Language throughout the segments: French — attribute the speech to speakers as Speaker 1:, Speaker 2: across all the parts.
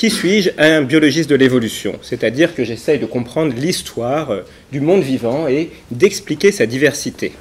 Speaker 1: Qui suis-je? Un biologiste de l'évolution, c'est-à-dire que j'essaye de comprendre l'histoire du monde vivant et d'expliquer sa diversité.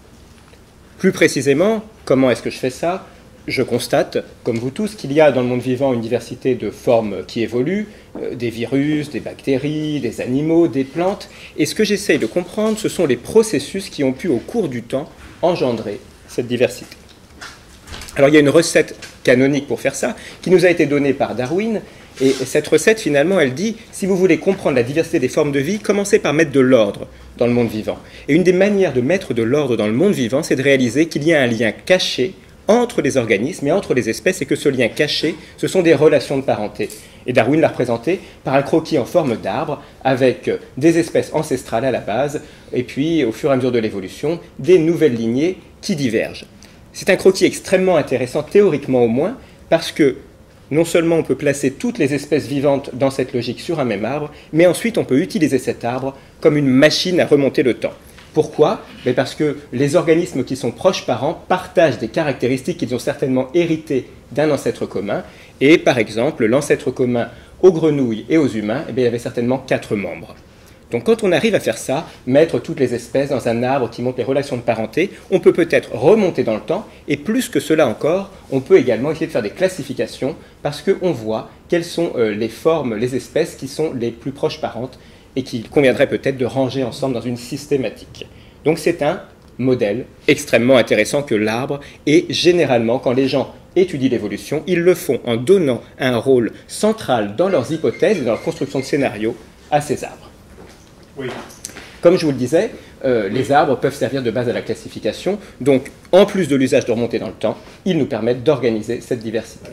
Speaker 1: Plus précisément, comment est-ce que je fais ça? Je constate, comme vous tous, qu'il y a dans le monde vivant une diversité de formes qui évoluent, des virus, des bactéries, des animaux, des plantes, et ce que j'essaye de comprendre, ce sont les processus qui ont pu, au cours du temps, engendrer cette diversité. Alors il y a une recette canonique pour faire ça, qui nous a été donnée par Darwin, et cette recette, finalement, elle dit, si vous voulez comprendre la diversité des formes de vie, commencez par mettre de l'ordre dans le monde vivant. Et une des manières de mettre de l'ordre dans le monde vivant, c'est de réaliser qu'il y a un lien caché entre les organismes et entre les espèces, et que ce lien caché, ce sont des relations de parenté. Et Darwin l'a représenté par un croquis en forme d'arbre, avec des espèces ancestrales à la base, et puis, au fur et à mesure de l'évolution, des nouvelles lignées qui divergent. C'est un croquis extrêmement intéressant, théoriquement au moins, parce que non seulement on peut placer toutes les espèces vivantes dans cette logique sur un même arbre, mais ensuite on peut utiliser cet arbre comme une machine à remonter le temps. Pourquoi? Parce que les organismes qui sont proches parents partagent des caractéristiques qu'ils ont certainement héritées d'un ancêtre commun. Et par exemple, l'ancêtre commun aux grenouilles et aux humains, il y avait certainement 4 membres. Donc quand on arrive à faire ça, mettre toutes les espèces dans un arbre qui montre les relations de parenté, on peut peut-être remonter dans le temps, et plus que cela encore, on peut également essayer de faire des classifications, parce qu'on voit quelles sont les formes, les espèces qui sont les plus proches parentes, et qu'il conviendrait peut-être de ranger ensemble dans une systématique. Donc c'est un modèle extrêmement intéressant que l'arbre, et généralement, quand les gens étudient l'évolution, ils le font en donnant un rôle central dans leurs hypothèses et dans leur construction de scénarios à ces arbres. Oui. Comme je vous le disais, les arbres peuvent servir de base à la classification, donc en plus de l'usage de remonter dans le temps, ils nous permettent d'organiser cette diversité.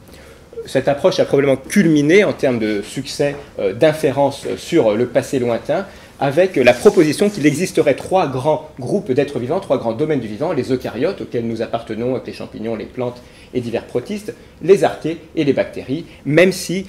Speaker 1: Cette approche a probablement culminé en termes de succès d'inférence sur le passé lointain, avec la proposition qu'il existerait 3 grands groupes d'êtres vivants, 3 grands domaines du vivant, les eucaryotes, auxquels nous appartenons avec les champignons, les plantes et divers protistes, les archées et les bactéries, même si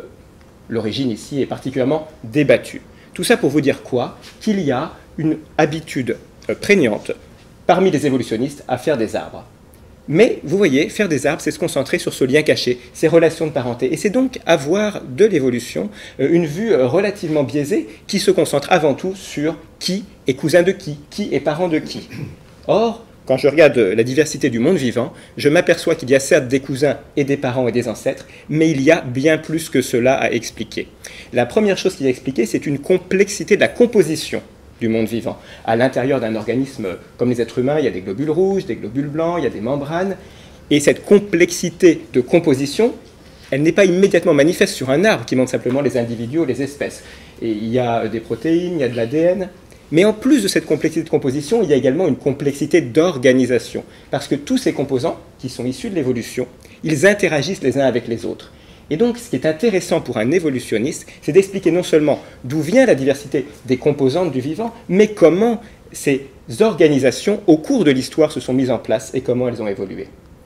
Speaker 1: l'origine ici est particulièrement débattue. Tout ça pour vous dire quoi? Qu'il y a une habitude prégnante parmi les évolutionnistes à faire des arbres. Mais vous voyez, faire des arbres, c'est se concentrer sur ce lien caché, ces relations de parenté. Et c'est donc avoir de l'évolution une vue relativement biaisée qui se concentre avant tout sur qui est cousin de qui est parent de qui. Or, quand je regarde la diversité du monde vivant, je m'aperçois qu'il y a certes des cousins et des parents et des ancêtres, mais il y a bien plus que cela à expliquer. La première chose qu'il y a à expliquer, c'est une complexité de la composition du monde vivant. À l'intérieur d'un organisme comme les êtres humains, il y a des globules rouges, des globules blancs, il y a des membranes, et cette complexité de composition, elle n'est pas immédiatement manifeste sur un arbre qui montre simplement les individus ou les espèces. Et il y a des protéines, il y a de l'ADN. Mais en plus de cette complexité de composition, il y a également une complexité d'organisation. Parce que tous ces composants, qui sont issus de l'évolution, ils interagissent les uns avec les autres. Et donc, ce qui est intéressant pour un évolutionniste, c'est d'expliquer non seulement d'où vient la diversité des composantes du vivant, mais comment ces organisations, au cours de l'histoire, se sont mises en place et comment elles ont évolué.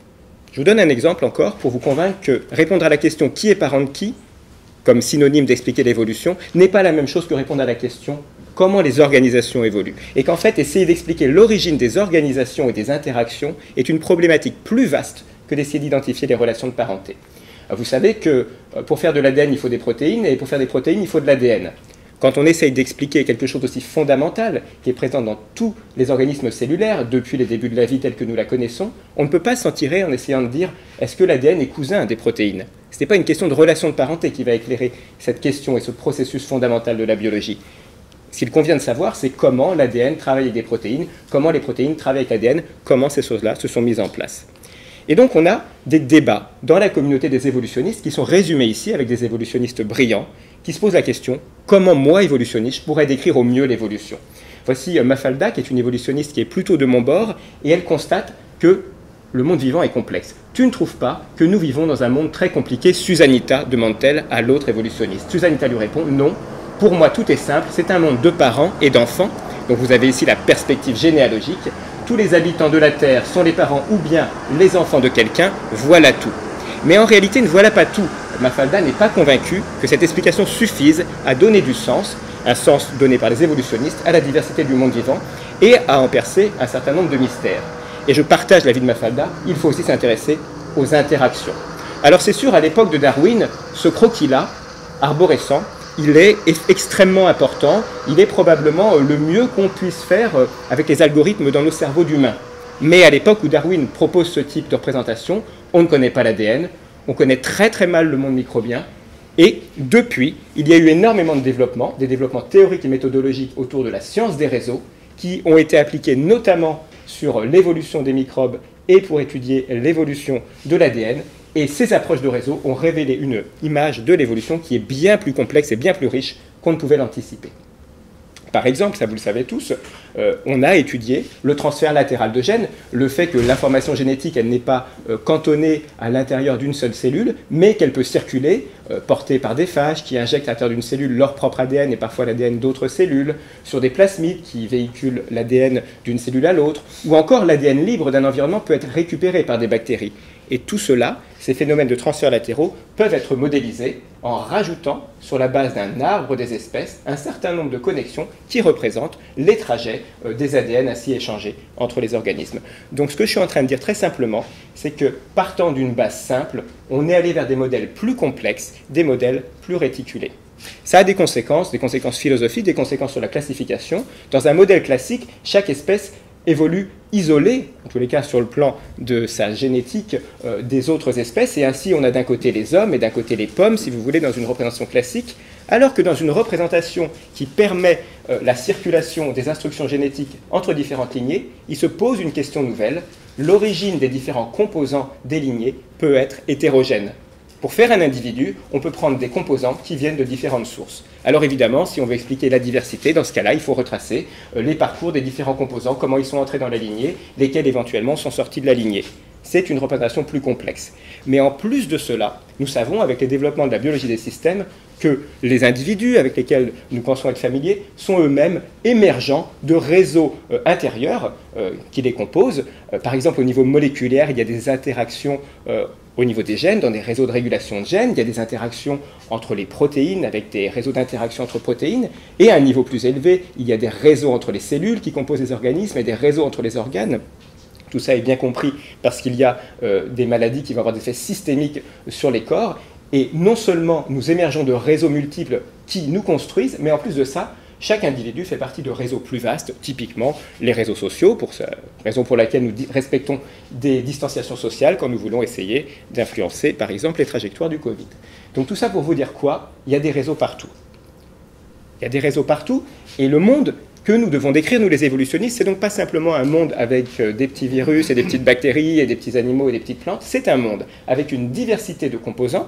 Speaker 1: Je vous donne un exemple encore pour vous convaincre que répondre à la question « qui est parent de qui ?», comme synonyme d'expliquer l'évolution, n'est pas la même chose que répondre à la question comment les organisations évoluent. Et qu'en fait, essayer d'expliquer l'origine des organisations et des interactions est une problématique plus vaste que d'essayer d'identifier les relations de parenté. Vous savez que pour faire de l'ADN, il faut des protéines, et pour faire des protéines, il faut de l'ADN. Quand on essaye d'expliquer quelque chose d'aussi fondamental, qui est présent dans tous les organismes cellulaires, depuis les débuts de la vie telle que nous la connaissons, on ne peut pas s'en tirer en essayant de dire « est-ce que l'ADN est cousin des protéines ?» Ce n'est pas une question de relation de parenté qui va éclairer cette question et ce processus fondamental de la biologie. Ce qu'il convient de savoir, c'est comment l'ADN travaille avec des protéines, comment les protéines travaillent avec l'ADN, comment ces choses-là se sont mises en place. Et donc on a des débats dans la communauté des évolutionnistes qui sont résumés ici avec des évolutionnistes brillants qui se posent la question « comment moi, évolutionniste, je pourrais décrire au mieux l'évolution ?» Voici Mafalda, qui est une évolutionniste qui est plutôt de mon bord, et elle constate que le monde vivant est complexe. Tu ne trouves pas que nous vivons dans un monde très compliqué, Susanita, demande-t-elle à l'autre évolutionniste. Susanita lui répond « non, pour moi tout est simple, c'est un monde de parents et d'enfants. » Donc vous avez ici la perspective généalogique. Tous les habitants de la Terre sont les parents ou bien les enfants de quelqu'un, voilà tout. Mais en réalité, ne voilà pas tout. Mafalda n'est pas convaincu que cette explication suffise à donner du sens, un sens donné par les évolutionnistes, à la diversité du monde vivant et à en percer un certain nombre de mystères. Et je partage l'avis de Mafalda, il faut aussi s'intéresser aux interactions. Alors c'est sûr, à l'époque de Darwin, ce croquis-là, arborescent, il est extrêmement important, il est probablement le mieux qu'on puisse faire avec les algorithmes dans nos cerveaux d'humains. Mais à l'époque où Darwin propose ce type de représentation, on ne connaît pas l'ADN, on connaît très très mal le monde microbien, et depuis, il y a eu énormément de développements, des développements théoriques et méthodologiques autour de la science des réseaux, qui ont été appliqués notamment sur l'évolution des microbes et pour étudier l'évolution de l'ADN. Et ces approches de réseau ont révélé une image de l'évolution qui est bien plus complexe et bien plus riche qu'on ne pouvait l'anticiper. Par exemple, ça vous le savez tous, on a étudié le transfert latéral de gènes, le fait que l'information génétique, elle n'est pas cantonnée à l'intérieur d'une seule cellule, mais qu'elle peut circuler, portée par des phages qui injectent à l'intérieur d'une cellule leur propre ADN et parfois l'ADN d'autres cellules, sur des plasmides qui véhiculent l'ADN d'une cellule à l'autre, ou encore l'ADN libre d'un environnement peut être récupéré par des bactéries. Et tout cela, ces phénomènes de transfert latéraux, peuvent être modélisés en rajoutant, sur la base d'un arbre des espèces, un certain nombre de connexions qui représentent les trajets des ADN ainsi échangés entre les organismes. Donc ce que je suis en train de dire très simplement, c'est que partant d'une base simple, on est allé vers des modèles plus complexes, des modèles plus réticulés. Ça a des conséquences philosophiques, des conséquences sur la classification. Dans un modèle classique, chaque espèce évolue isolée, en tous les cas sur le plan de sa génétique, des autres espèces, et ainsi on a d'un côté les hommes et d'un côté les pommes, si vous voulez, dans une représentation classique, alors que dans une représentation qui permet la circulation des instructions génétiques entre différentes lignées, il se pose une question nouvelle. L'origine des différents composants des lignées peut être hétérogène. Pour faire un individu, on peut prendre des composants qui viennent de différentes sources. Alors évidemment, si on veut expliquer la diversité, dans ce cas-là, il faut retracer les parcours des différents composants, comment ils sont entrés dans la lignée, lesquels éventuellement sont sortis de la lignée. C'est une représentation plus complexe. Mais en plus de cela, nous savons, avec les développements de la biologie des systèmes, que les individus avec lesquels nous pensons être familiers sont eux-mêmes émergents de réseaux intérieurs qui les composent. Par exemple, au niveau moléculaire, il y a des interactions au niveau des gènes, dans des réseaux de régulation de gènes, il y a des interactions entre les protéines, avec des réseaux d'interaction entre protéines, et à un niveau plus élevé, il y a des réseaux entre les cellules qui composent les organismes et des réseaux entre les organes. Tout ça est bien compris parce qu'il y a des maladies qui vont avoir des effets systémiques sur les corps, et non seulement nous émergeons de réseaux multiples qui nous construisent, mais en plus de ça, chaque individu fait partie de réseaux plus vastes, typiquement les réseaux sociaux, raison pour laquelle nous respectons des distanciations sociales quand nous voulons essayer d'influencer, par exemple, les trajectoires du Covid. Donc tout ça pour vous dire quoi? Il y a des réseaux partout. Il y a des réseaux partout, et le monde que nous devons décrire, nous les évolutionnistes, c'est donc pas simplement un monde avec des petits virus et des petites bactéries et des petits animaux et des petites plantes, c'est un monde avec une diversité de composants,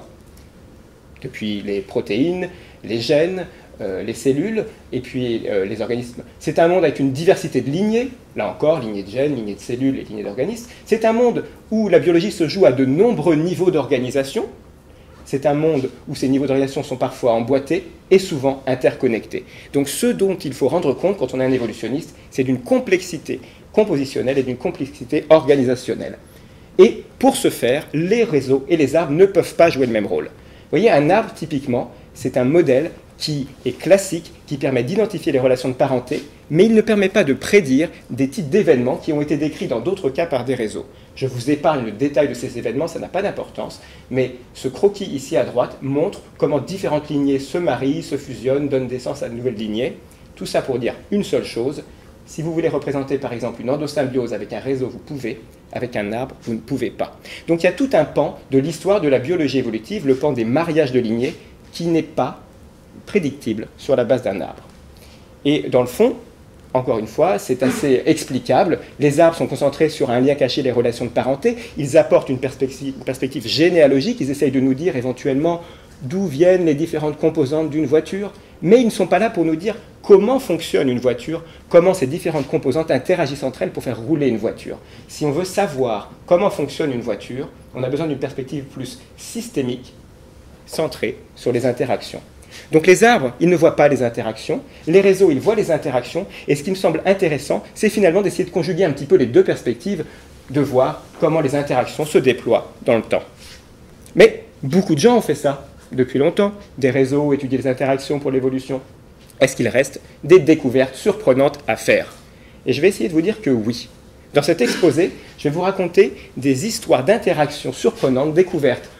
Speaker 1: depuis les protéines, les gènes, les cellules et puis les organismes. C'est un monde avec une diversité de lignées, là encore, lignées de gènes, lignées de cellules et lignées d'organismes. C'est un monde où la biologie se joue à de nombreux niveaux d'organisation. C'est un monde où ces niveaux d'organisation sont parfois emboîtés et souvent interconnectés. Donc ce dont il faut rendre compte quand on est un évolutionniste, c'est d'une complexité compositionnelle et d'une complexité organisationnelle. Et pour ce faire, les réseaux et les arbres ne peuvent pas jouer le même rôle. Vous voyez, un arbre, typiquement, c'est un modèle qui est classique, qui permet d'identifier les relations de parenté, mais il ne permet pas de prédire des types d'événements qui ont été décrits dans d'autres cas par des réseaux. Je vous épargne le détail de ces événements, ça n'a pas d'importance, mais ce croquis ici à droite montre comment différentes lignées se marient, se fusionnent, donnent naissance à de nouvelles lignées. Tout ça pour dire une seule chose, si vous voulez représenter par exemple une endosymbiose avec un réseau, vous pouvez, avec un arbre, vous ne pouvez pas. Donc il y a tout un pan de l'histoire de la biologie évolutive, le pan des mariages de lignées, qui n'est pas prédictible sur la base d'un arbre. Et dans le fond, encore une fois, c'est assez explicable. Les arbres sont concentrés sur un lien caché, les relations de parenté. Ils apportent une perspective généalogique. Ils essayent de nous dire éventuellement d'où viennent les différentes composantes d'une voiture. Mais ils ne sont pas là pour nous dire comment fonctionne une voiture, comment ces différentes composantes interagissent entre elles pour faire rouler une voiture. Si on veut savoir comment fonctionne une voiture, on a besoin d'une perspective plus systémique, centrée sur les interactions. Donc les arbres, ils ne voient pas les interactions, les réseaux, ils voient les interactions, et ce qui me semble intéressant, c'est finalement d'essayer de conjuguer un petit peu les deux perspectives, de voir comment les interactions se déploient dans le temps. Mais beaucoup de gens ont fait ça depuis longtemps, des réseaux, étudier les interactions pour l'évolution. Est-ce qu'il reste des découvertes surprenantes à faire? Et je vais essayer de vous dire que oui. Dans cet exposé, je vais vous raconter des histoires d'interactions surprenantes découvertes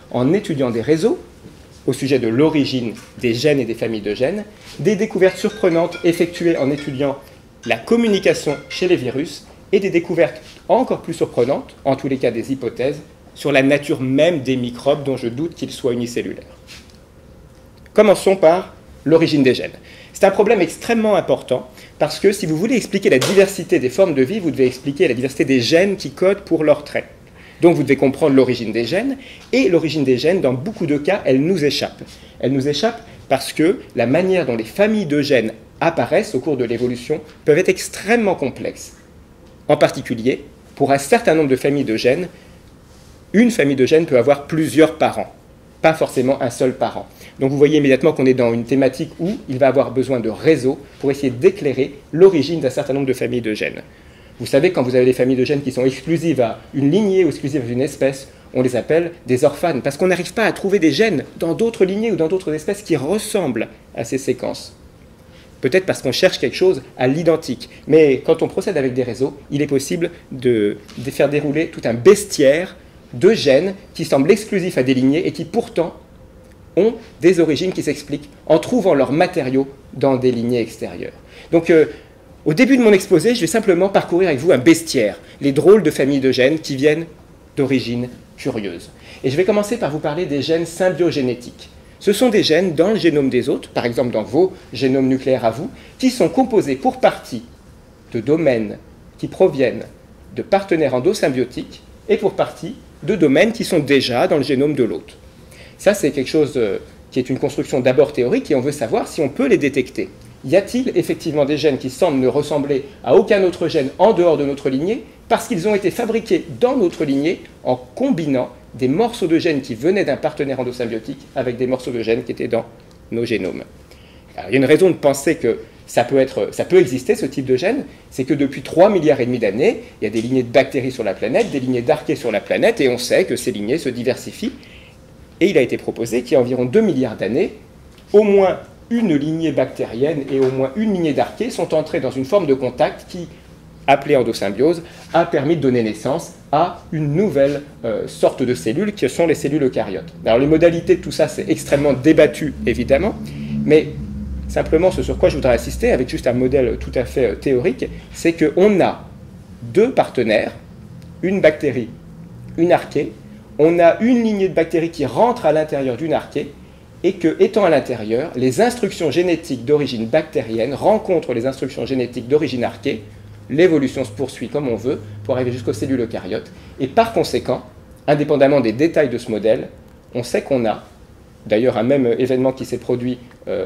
Speaker 1: en étudiant des réseaux au sujet de l'origine des gènes et des familles de gènes, des découvertes surprenantes effectuées en étudiant la communication chez les virus et des découvertes encore plus surprenantes, en tous les cas des hypothèses, sur la nature même des microbes dont je doute qu'ils soient unicellulaires. Commençons par l'origine des gènes. C'est un problème extrêmement important parce que si vous voulez expliquer la diversité des formes de vie, vous devez expliquer la diversité des gènes qui codent pour leurs traits. Donc vous devez comprendre l'origine des gènes, et l'origine des gènes, dans beaucoup de cas, elle nous échappe. Elle nous échappe parce que la manière dont les familles de gènes apparaissent au cours de l'évolution peuvent être extrêmement complexes. En particulier, pour un certain nombre de familles de gènes, une famille de gènes peut avoir plusieurs parents, pas forcément un seul parent. Donc vous voyez immédiatement qu'on est dans une thématique où il va avoir besoin de réseaux pour essayer d'éclairer l'origine d'un certain nombre de familles de gènes. Vous savez, quand vous avez des familles de gènes qui sont exclusives à une lignée ou exclusives à une espèce, on les appelle des orphanes, parce qu'on n'arrive pas à trouver des gènes dans d'autres lignées ou dans d'autres espèces qui ressemblent à ces séquences. Peut-être parce qu'on cherche quelque chose à l'identique. Mais quand on procède avec des réseaux, il est possible de faire dérouler tout un bestiaire de gènes qui semblent exclusifs à des lignées et qui pourtant ont des origines qui s'expliquent en trouvant leurs matériaux dans des lignées extérieures. Donc, au début de mon exposé, je vais simplement parcourir avec vous un bestiaire, les drôles de familles de gènes qui viennent d'origines curieuses. Et je vais commencer par vous parler des gènes symbiogénétiques. Ce sont des gènes dans le génome des autres, par exemple dans vos génomes nucléaires à vous, qui sont composés pour partie de domaines qui proviennent de partenaires endosymbiotiques et pour partie de domaines qui sont déjà dans le génome de l'autre. Ça, c'est quelque chose qui est une construction d'abord théorique et on veut savoir si on peut les détecter. Y a-t-il effectivement des gènes qui semblent ne ressembler à aucun autre gène en dehors de notre lignée parce qu'ils ont été fabriqués dans notre lignée en combinant des morceaux de gènes qui venaient d'un partenaire endosymbiotique avec des morceaux de gènes qui étaient dans nos génomes. Alors, il y a une raison de penser que ça peut exister, ce type de gène, c'est que depuis 3,5 milliards d'années, il y a des lignées de bactéries sur la planète, des lignées d'archées sur la planète, et on sait que ces lignées se diversifient. Et il a été proposé qu'il y a environ 2 milliards d'années, au moins une lignée bactérienne et au moins une lignée d'archées sont entrées dans une forme de contact qui, appelée endosymbiose, a permis de donner naissance à une nouvelle sorte de cellules qui sont les cellules eucaryotes. Alors les modalités de tout ça, c'est extrêmement débattu, évidemment, mais simplement ce sur quoi je voudrais insister, avec juste un modèle tout à fait théorique, c'est qu'on a deux partenaires, une bactérie, une archée, on a une lignée de bactéries qui rentre à l'intérieur d'une archée, et que, étant à l'intérieur, les instructions génétiques d'origine bactérienne rencontrent les instructions génétiques d'origine archée, l'évolution se poursuit comme on veut pour arriver jusqu'aux cellules eucaryotes, et par conséquent, indépendamment des détails de ce modèle, on sait qu'on a, d'ailleurs un même événement qui s'est produit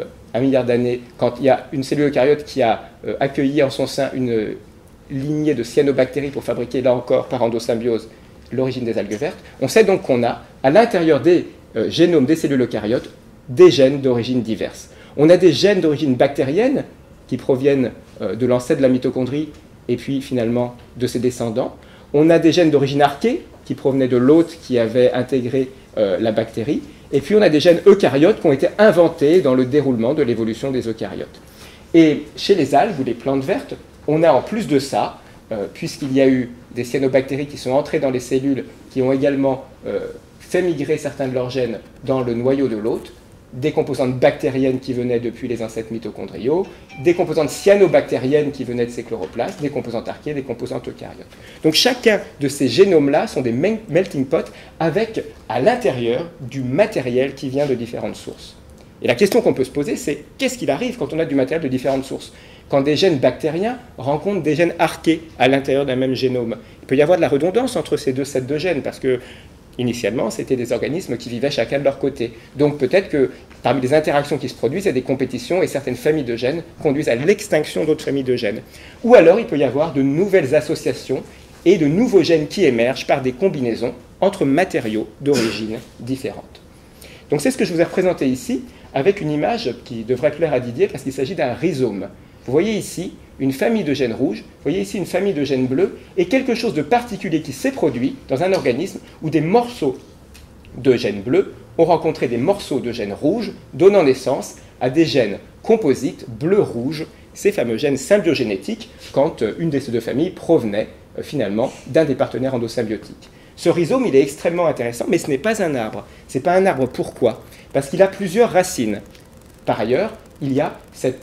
Speaker 1: 1 milliard d'années, quand il y a une cellule eucaryote qui a accueilli en son sein une lignée de cyanobactéries pour fabriquer, là encore, par endosymbiose, l'origine des algues vertes, on sait donc qu'on a, à l'intérieur des génomes des cellules eucaryotes, des gènes d'origine diverses. On a des gènes d'origine bactérienne qui proviennent de l'ancêtre de la mitochondrie et puis finalement de ses descendants. On a des gènes d'origine archée qui provenaient de l'hôte qui avait intégré la bactérie. Et puis on a des gènes eucaryotes qui ont été inventés dans le déroulement de l'évolution des eucaryotes. Et chez les algues ou les plantes vertes, on a en plus de ça, puisqu'il y a eu des cyanobactéries qui sont entrées dans les cellules, qui ont également fait migrer certains de leurs gènes dans le noyau de l'hôte, des composantes bactériennes qui venaient depuis les ancêtres mitochondriaux, des composantes cyanobactériennes qui venaient de ces chloroplastes, des composantes archées, des composantes eucaryotes. Donc chacun de ces génomes-là sont des melting pots avec à l'intérieur du matériel qui vient de différentes sources. Et la question qu'on peut se poser, c'est qu'est-ce qu'il arrive quand on a du matériel de différentes sources? Quand des gènes bactériens rencontrent des gènes archés à l'intérieur d'un même génome. Il peut y avoir de la redondance entre ces deux sets de gènes parce que initialement, c'était des organismes qui vivaient chacun de leur côté. Donc peut-être que parmi les interactions qui se produisent, il y a des compétitions et certaines familles de gènes conduisent à l'extinction d'autres familles de gènes. Ou alors il peut y avoir de nouvelles associations et de nouveaux gènes qui émergent par des combinaisons entre matériaux d'origine différentes. Donc c'est ce que je vous ai représenté ici avec une image qui devrait plaire à Didier parce qu'il s'agit d'un rhizome. Vous voyez ici une famille de gènes rouges, vous voyez ici une famille de gènes bleus, et quelque chose de particulier qui s'est produit dans un organisme où des morceaux de gènes bleus ont rencontré des morceaux de gènes rouges, donnant naissance à des gènes composites bleu-rouge, ces fameux gènes symbiogénétiques, quand une de ces deux familles provenait finalement d'un des partenaires endosymbiotiques. Ce rhizome, il est extrêmement intéressant, mais ce n'est pas un arbre. Ce n'est pas un arbre, pourquoi? Parce qu'il a plusieurs racines. Par ailleurs, il y a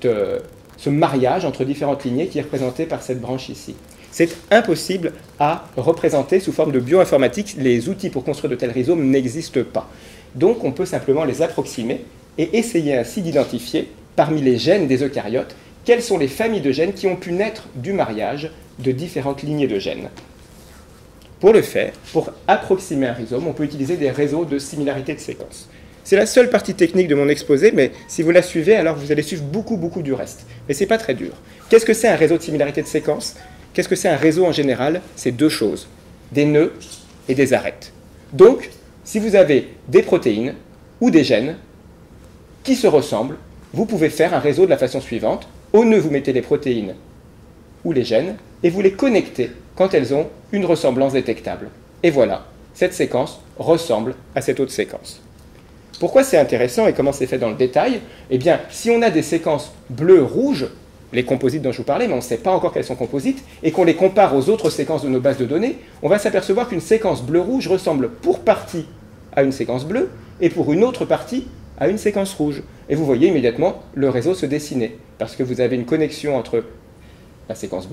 Speaker 1: ce mariage entre différentes lignées qui est représenté par cette branche ici. C'est impossible à représenter sous forme de bioinformatique. Les outils pour construire de tels rhizomes n'existent pas. Donc on peut simplement les approximer et essayer ainsi d'identifier, parmi les gènes des eucaryotes, quelles sont les familles de gènes qui ont pu naître du mariage de différentes lignées de gènes. Pour le faire, pour approximer un rhizome, on peut utiliser des réseaux de similarité de séquences. C'est la seule partie technique de mon exposé, mais si vous la suivez, alors vous allez suivre beaucoup du reste. Mais ce n'est pas très dur. Qu'est-ce que c'est un réseau de similarité de séquences? Qu'est-ce que c'est un réseau en général? C'est deux choses, des nœuds et des arêtes. Donc, si vous avez des protéines ou des gènes qui se ressemblent, vous pouvez faire un réseau de la façon suivante. Au nœud, vous mettez les protéines ou les gènes et vous les connectez quand elles ont une ressemblance détectable. Et voilà, cette séquence ressemble à cette autre séquence. Pourquoi c'est intéressant et comment c'est fait dans le détail? Eh bien, si on a des séquences bleues-rouges, les composites dont je vous parlais, mais on ne sait pas encore qu'elles sont composites, et qu'on les compare aux autres séquences de nos bases de données, on va s'apercevoir qu'une séquence bleu-rouge ressemble pour partie à une séquence bleue, et pour une autre partie à une séquence rouge. Et vous voyez immédiatement le réseau se dessiner, parce que vous avez une connexion entre la séquence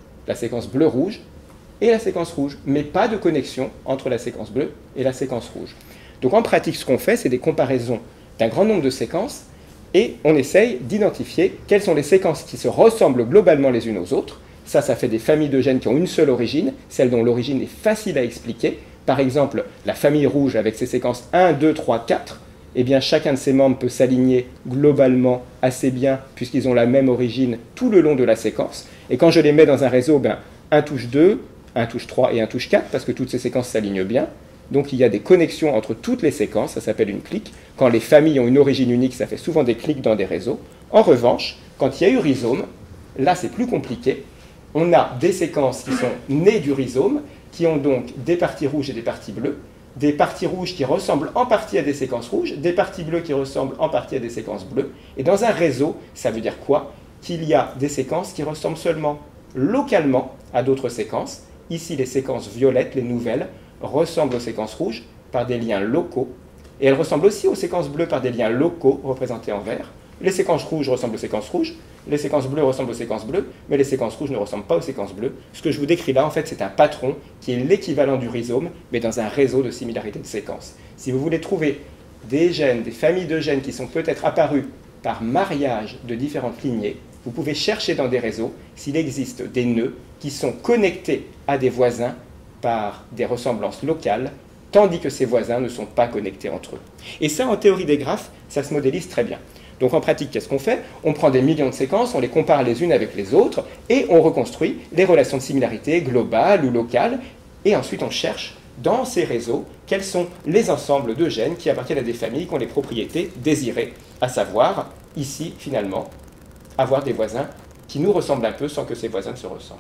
Speaker 1: bleu-rouge et la séquence rouge, mais pas de connexion entre la séquence bleue et la séquence rouge. Donc en pratique, ce qu'on fait, c'est des comparaisons d'un grand nombre de séquences, et on essaye d'identifier quelles sont les séquences qui se ressemblent globalement les unes aux autres. Ça fait des familles de gènes qui ont une seule origine, celle dont l'origine est facile à expliquer. Par exemple, la famille rouge avec ses séquences 1, 2, 3, 4, eh bien, chacun de ses membres peut s'aligner globalement assez bien puisqu'ils ont la même origine tout le long de la séquence. Et quand je les mets dans un réseau, un touche 2, un touche 3 et un touche 4, parce que toutes ces séquences s'alignent bien. Donc il y a des connexions entre toutes les séquences, ça s'appelle une clique. Quand les familles ont une origine unique, ça fait souvent des cliques dans des réseaux. En revanche, quand il y a eu rhizome, là c'est plus compliqué. On a des séquences qui sont nées du rhizome, qui ont donc des parties rouges et des parties bleues, des parties rouges qui ressemblent en partie à des séquences rouges, des parties bleues qui ressemblent en partie à des séquences bleues. Et dans un réseau, ça veut dire quoi? Qu'il y a des séquences qui ressemblent seulement localement à d'autres séquences. Ici, les séquences violettes, les nouvelles, ressemblent aux séquences rouges par des liens locaux, et elles ressemblent aussi aux séquences bleues par des liens locaux représentés en vert. Les séquences rouges ressemblent aux séquences rouges, les séquences bleues ressemblent aux séquences bleues, mais les séquences rouges ne ressemblent pas aux séquences bleues. Ce que je vous décris là, en fait, c'est un patron qui est l'équivalent du rhizome, mais dans un réseau de similarité de séquences. Si vous voulez trouver des gènes, des familles de gènes qui sont peut-être apparus par mariage de différentes lignées, vous pouvez chercher dans des réseaux s'il existe des nœuds qui sont connectés à des voisins par des ressemblances locales, tandis que ces voisins ne sont pas connectés entre eux. Et ça, en théorie des graphes, ça se modélise très bien. Donc en pratique, qu'est-ce qu'on fait? On prend des millions de séquences, on les compare les unes avec les autres, et on reconstruit les relations de similarité globales ou locales, et ensuite on cherche dans ces réseaux quels sont les ensembles de gènes qui appartiennent à des familles qui ont les propriétés désirées, à savoir, ici, finalement, avoir des voisins qui nous ressemblent un peu sans que ces voisins se ressemblent.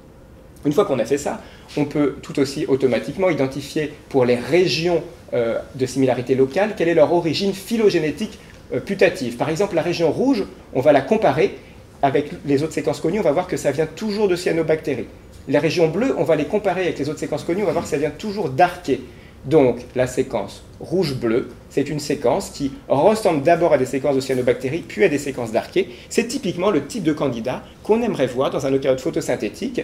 Speaker 1: Une fois qu'on a fait ça, on peut tout aussi automatiquement identifier pour les régions de similarité locale quelle est leur origine phylogénétique putative. Par exemple, la région rouge, on va la comparer avec les autres séquences connues, on va voir que ça vient toujours de cyanobactéries. Les régions bleues, on va les comparer avec les autres séquences connues, on va voir que ça vient toujours d'archées. Donc, la séquence rouge-bleu, c'est une séquence qui ressemble d'abord à des séquences de cyanobactéries, puis à des séquences d'archées. C'est typiquement le type de candidat qu'on aimerait voir dans un eucaryote photosynthétique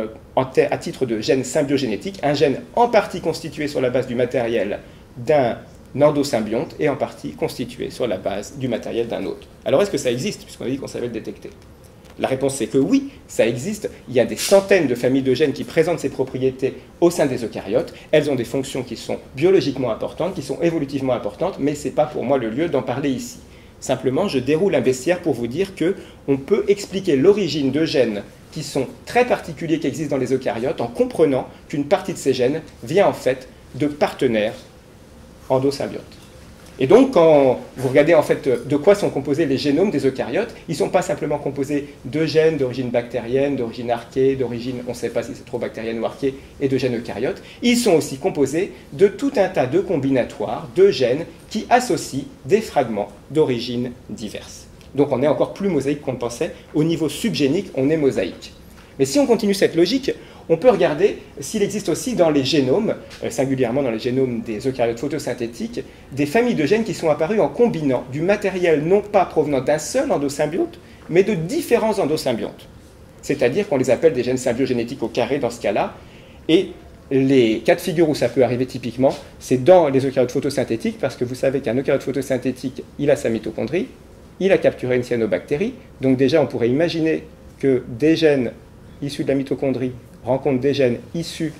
Speaker 1: à titre de gène symbiogénétique, un gène en partie constitué sur la base du matériel d'un endosymbionte et en partie constitué sur la base du matériel d'un autre. Alors, est-ce que ça existe, puisqu'on a dit qu'on savait le détecter? La réponse c'est que oui, ça existe. Il y a des centaines de familles de gènes qui présentent ces propriétés au sein des eucaryotes. Elles ont des fonctions qui sont biologiquement importantes, qui sont évolutivement importantes, mais ce n'est pas pour moi le lieu d'en parler ici. Simplement, je déroule un bestiaire pour vous dire qu'on peut expliquer l'origine de gènes qui sont très particuliers, qui existent dans les eucaryotes, en comprenant qu'une partie de ces gènes vient en fait de partenaires endosymbiontes. Et donc, quand vous regardez en fait de quoi sont composés les génomes des eucaryotes, ils ne sont pas simplement composés de gènes d'origine bactérienne, d'origine archée, d'origine, on ne sait pas si c'est trop bactérienne ou archée, et de gènes eucaryotes. Ils sont aussi composés de tout un tas de combinatoires, de gènes qui associent des fragments d'origine diverses. Donc on est encore plus mosaïque qu'on le pensait. Au niveau subgénique, on est mosaïque. Mais si on continue cette logique, on peut regarder s'il existe aussi dans les génomes, singulièrement dans les génomes des eucaryotes photosynthétiques, des familles de gènes qui sont apparues en combinant du matériel non pas provenant d'un seul endosymbionte, mais de différents endosymbiontes. C'est-à-dire qu'on les appelle des gènes symbiogénétiques au carré dans ce cas-là, et les cas de figure où ça peut arriver typiquement, c'est dans les eucaryotes photosynthétiques, parce que vous savez qu'un eucaryote photosynthétique, il a sa mitochondrie, il a capturé une cyanobactérie, donc déjà on pourrait imaginer que des gènes issus de la mitochondrie rencontrent des gènes issus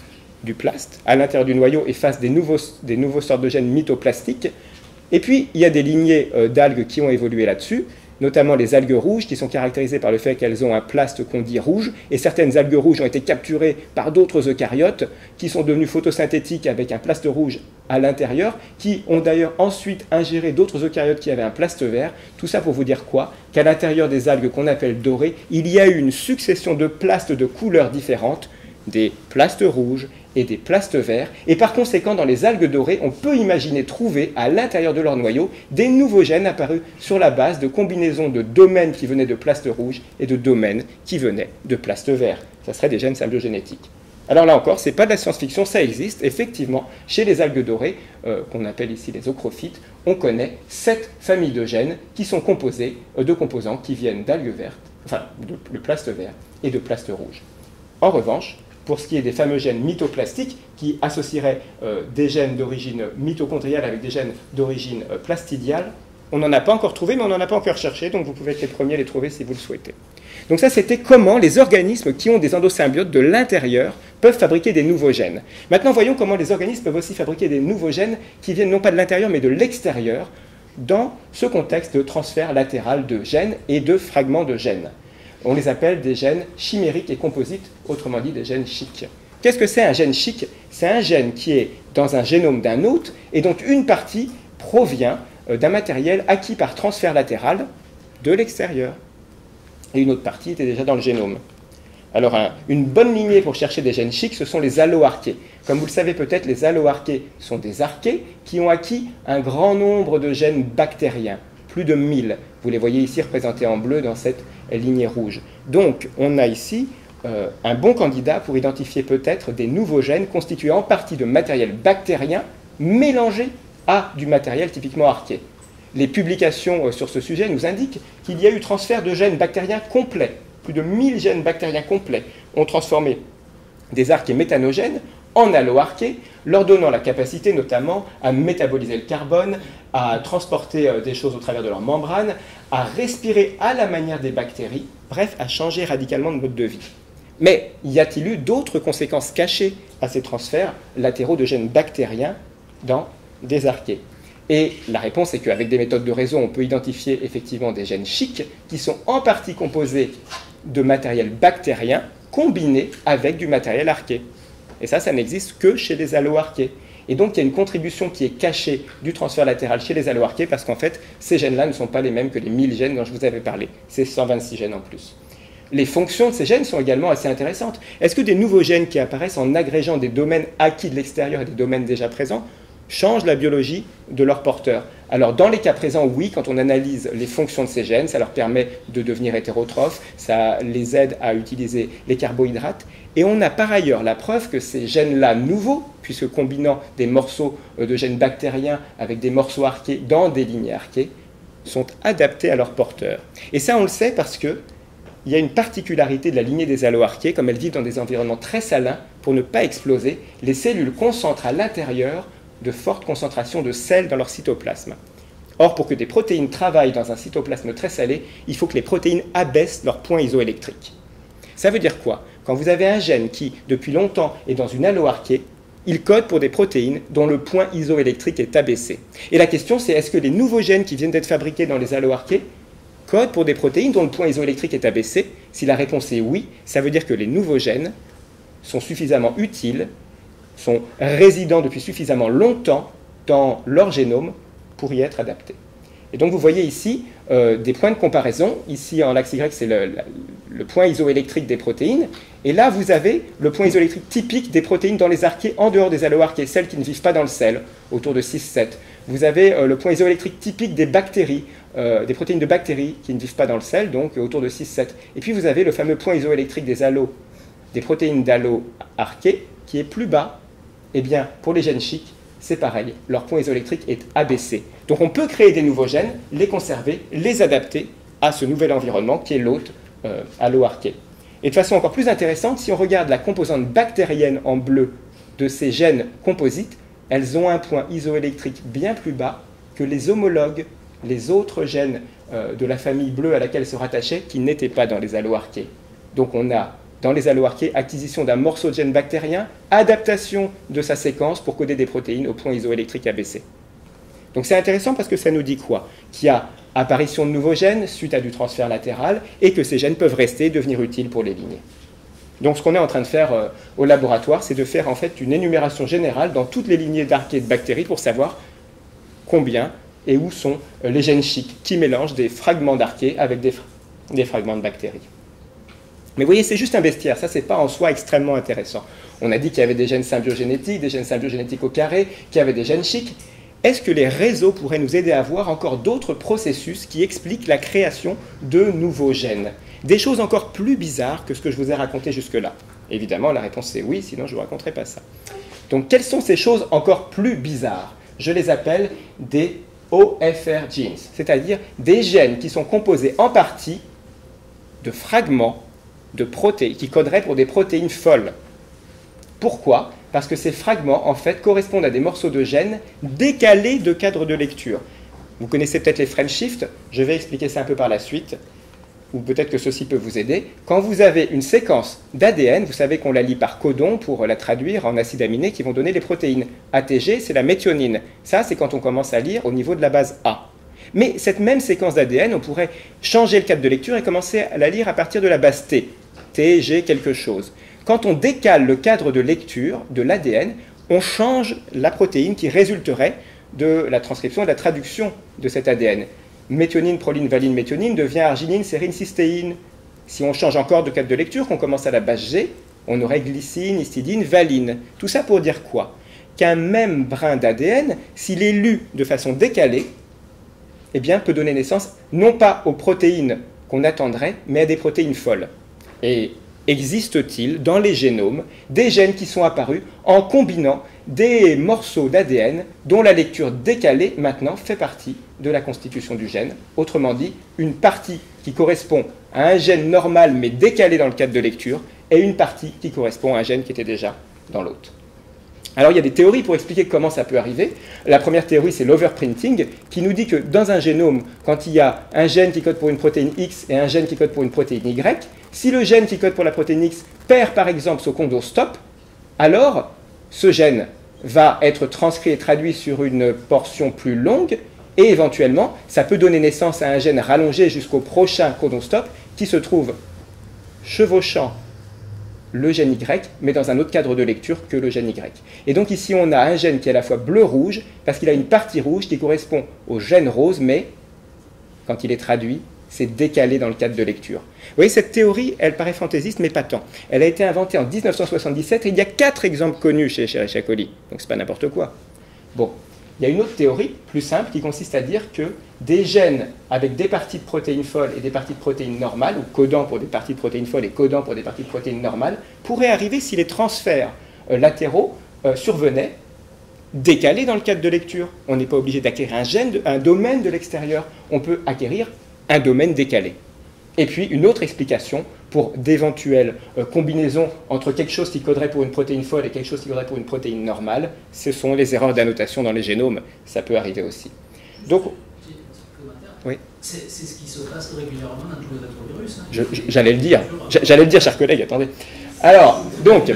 Speaker 1: du plaste à l'intérieur du noyau et fassent des nouveaux sortes de gènes mitoplastiques. Et puis il y a des lignées d'algues qui ont évolué là-dessus, notamment les algues rouges, qui sont caractérisées par le fait qu'elles ont un plaste qu'on dit rouge, et certaines algues rouges ont été capturées par d'autres eucaryotes, qui sont devenus photosynthétiques avec un plaste rouge à l'intérieur, qui ont d'ailleurs ensuite ingéré d'autres eucaryotes qui avaient un plaste vert. Tout ça pour vous dire quoi? Qu'à l'intérieur des algues qu'on appelle dorées, il y a eu une succession de plastes de couleurs différentes, des plastes rouges et des plastes verts, et par conséquent dans les algues dorées, on peut imaginer trouver à l'intérieur de leur noyau des nouveaux gènes apparus sur la base de combinaisons de domaines qui venaient de plastes rouges et de domaines qui venaient de plastes verts. Ça serait des gènes symbiogénétiques. Alors là encore, ce n'est pas de la science-fiction, ça existe. Effectivement, chez les algues dorées, qu'on appelle ici les ochrophytes, on connaît 7 familles de gènes qui sont composées de composants qui viennent d'algues vertes, enfin de plastes verts et de plastes rouges. En revanche, pour ce qui est des fameux gènes mitoplastiques, qui associeraient des gènes d'origine mitochondriale avec des gènes d'origine plastidiale, on n'en a pas encore trouvé, mais on n'en a pas encore cherché, donc vous pouvez être les premiers à les trouver si vous le souhaitez. Donc ça, c'était comment les organismes qui ont des endosymbiotes de l'intérieur peuvent fabriquer des nouveaux gènes. Maintenant, voyons comment les organismes peuvent aussi fabriquer des nouveaux gènes qui viennent non pas de l'intérieur, mais de l'extérieur, dans ce contexte de transfert latéral de gènes et de fragments de gènes. On les appelle des gènes chimériques et composites, autrement dit des gènes chiques. Qu'est-ce que c'est un gène chique? C'est un gène qui est dans un génome d'un hôte et dont une partie provient d'un matériel acquis par transfert latéral de l'extérieur. Et une autre partie était déjà dans le génome. Alors, une bonne lignée pour chercher des gènes chiques, ce sont les alloarchées. Comme vous le savez peut-être, les alloarchées sont des archées qui ont acquis un grand nombre de gènes bactériens, plus de 1000. Vous les voyez ici représentés en bleu dans cette lignée rouge. Donc, on a ici un bon candidat pour identifier peut-être des nouveaux gènes constitués en partie de matériel bactérien mélangé à du matériel typiquement arché. Les publications sur ce sujet nous indiquent qu'il y a eu transfert de gènes bactériens complets. Plus de 1000 gènes bactériens complets ont transformé des archées méthanogènes en alloarchées, leur donnant la capacité notamment à métaboliser le carbone, à transporter des choses au travers de leur membrane, à respirer à la manière des bactéries, bref, à changer radicalement de mode de vie. Mais y a-t-il eu d'autres conséquences cachées à ces transferts latéraux de gènes bactériens dans des archées? Et la réponse est qu'avec des méthodes de réseau, on peut identifier effectivement des gènes chiques qui sont en partie composés de matériel bactérien combiné avec du matériel arché. Et ça n'existe que chez les alloarchées. Et donc, il y a une contribution qui est cachée du transfert latéral chez les alloarchées parce qu'en fait, ces gènes-là ne sont pas les mêmes que les 1000 gènes dont je vous avais parlé. C'est 126 gènes en plus. Les fonctions de ces gènes sont également assez intéressantes. Est-ce que des nouveaux gènes qui apparaissent en agrégeant des domaines acquis de l'extérieur et des domaines déjà présents changent la biologie de leurs porteurs? Alors, dans les cas présents, oui, quand on analyse les fonctions de ces gènes, ça leur permet de devenir hétérotrophes, ça les aide à utiliser les carbohydrates. Et on a par ailleurs la preuve que ces gènes-là nouveaux, puisque combinant des morceaux de gènes bactériens avec des morceaux archés dans des lignées archées, sont adaptés à leurs porteurs. Et ça, on le sait parce qu'il y a une particularité de la lignée des alloarchées, comme elles vivent dans des environnements très salins, pour ne pas exploser, les cellules concentrent à l'intérieur de fortes concentrations de sel dans leur cytoplasme. Or, pour que des protéines travaillent dans un cytoplasme très salé, il faut que les protéines abaissent leur point isoélectrique. Ça veut dire quoi? Quand vous avez un gène qui, depuis longtemps, est dans une alloarchée, il code pour des protéines dont le point isoélectrique est abaissé. Et la question, c'est est-ce que les nouveaux gènes qui viennent d'être fabriqués dans les alloarchées codent pour des protéines dont le point isoélectrique est abaissé? Si la réponse est oui, ça veut dire que les nouveaux gènes sont suffisamment utiles, sont résidents depuis suffisamment longtemps dans leur génome pour y être adaptés. Et donc vous voyez ici des points de comparaison. Ici en l'axe Y, c'est le point isoélectrique des protéines. Et là, vous avez le point isoélectrique typique des protéines dans les archées en dehors des alloarchées, celles qui ne vivent pas dans le sel, autour de 6-7. Vous avez le point isoélectrique typique des bactéries, des protéines de bactéries qui ne vivent pas dans le sel, donc autour de 6-7. Et puis vous avez le fameux point isoélectrique des des protéines d'halo arqué qui est plus bas, eh bien, pour les gènes chic, c'est pareil, leur point isoélectrique est abaissé. Donc on peut créer des nouveaux gènes, les conserver, les adapter à ce nouvel environnement qui est l'hôte halo arqué. Et de façon encore plus intéressante, si on regarde la composante bactérienne en bleu de ces gènes composites, elles ont un point isoélectrique bien plus bas que les homologues, les autres gènes de la famille bleue à laquelle se rattachaient qui n'étaient pas dans les alloarchées. Donc on a dans les alloarchées acquisition d'un morceau de gène bactérien, adaptation de sa séquence pour coder des protéines au point isoélectrique abaissé. Donc c'est intéressant parce que ça nous dit quoi? Qu'il y a apparition de nouveaux gènes suite à du transfert latéral et que ces gènes peuvent rester et devenir utiles pour les lignées. Donc ce qu'on est en train de faire au laboratoire, c'est de faire en fait une énumération générale dans toutes les lignées d'archées de bactéries pour savoir combien et où sont les gènes chics qui mélangent des fragments d'archées avec des fragments de bactéries. Mais vous voyez, c'est juste un bestiaire, ça c'est pas en soi extrêmement intéressant. On a dit qu'il y avait des gènes symbiogénétiques, des gènes symbiogénétiques au carré, qu'il y avait des gènes chics. Est-ce que les réseaux pourraient nous aider à voir encore d'autres processus qui expliquent la création de nouveaux gènes? Des choses encore plus bizarres que ce que je vous ai raconté jusque-là. Évidemment, la réponse c'est oui, sinon je ne vous raconterai pas ça. Donc, quelles sont ces choses encore plus bizarres? Je les appelle des OFR genes, c'est-à-dire des gènes qui sont composés en partie de fragments de protéines, qui coderaient pour des protéines folles. Pourquoi? Parce que ces fragments, en fait, correspondent à des morceaux de gènes décalés de cadre de lecture. Vous connaissez peut-être les frame shifts, je vais expliquer ça un peu par la suite, ou peut-être que ceci peut vous aider. Quand vous avez une séquence d'ADN, vous savez qu'on la lit par codon pour la traduire en acides aminés qui vont donner les protéines. ATG, c'est la méthionine. Ça, c'est quand on commence à lire au niveau de la base A. Mais cette même séquence d'ADN, on pourrait changer le cadre de lecture et commencer à la lire à partir de la base T. T, G, quelque chose. Quand on décale le cadre de lecture de l'ADN, on change la protéine qui résulterait de la transcription et de la traduction de cet ADN. Méthionine, proline, valine, méthionine devient arginine, sérine, cystéine. Si on change encore de cadre de lecture, qu'on commence à la base G, on aurait glycine, histidine, valine. Tout ça pour dire quoi? Qu'un même brin d'ADN, s'il est lu de façon décalée, eh bien, peut donner naissance non pas aux protéines qu'on attendrait, mais à des protéines folles. Et existe-t-il dans les génomes des gènes qui sont apparus en combinant des morceaux d'ADN dont la lecture décalée maintenant fait partie de la constitution du gène? Autrement dit, une partie qui correspond à un gène normal mais décalé dans le cadre de lecture et une partie qui correspond à un gène qui était déjà dans l'autre. Alors il y a des théories pour expliquer comment ça peut arriver. La première théorie, c'est l'overprinting, qui nous dit que dans un génome, quand il y a un gène qui code pour une protéine X et un gène qui code pour une protéine Y, si le gène qui code pour la protéine X perd par exemple son condo stop, alors ce gène va être transcrit et traduit sur une portion plus longue et éventuellement ça peut donner naissance à un gène rallongé jusqu'au prochain codon stop qui se trouve chevauchant le gène Y, mais dans un autre cadre de lecture que le gène Y. Et donc ici, on a un gène qui est à la fois bleu-rouge, parce qu'il a une partie rouge qui correspond au gène rose, mais quand il est traduit, c'est décalé dans le cadre de lecture. Vous voyez, cette théorie, elle paraît fantaisiste, mais pas tant. Elle a été inventée en 1977, et il y a 4 exemples connus chez Escherichia coli, donc c'est pas n'importe quoi. Bon, il y a une autre théorie, plus simple, qui consiste à dire que des gènes avec des parties de protéines folles et des parties de protéines normales, ou codant pour des parties de protéines folles et codant pour des parties de protéines normales, pourraient arriver si les transferts latéraux survenaient décalés dans le cadre de lecture. On n'est pas obligé d'acquérir un domaine de l'extérieur, on peut acquérir un domaine décalé. Et puis une autre explication pour d'éventuelles combinaisons entre quelque chose qui coderait pour une protéine folle et quelque chose qui coderait pour une protéine normale, ce sont les erreurs d'annotation dans les génomes. Ça peut arriver aussi. Donc, oui.
Speaker 2: C'est ce qui se passe régulièrement dans tous les rétrovirus. Hein.
Speaker 1: J'allais le dire, chers collègues, attendez. Alors, donc,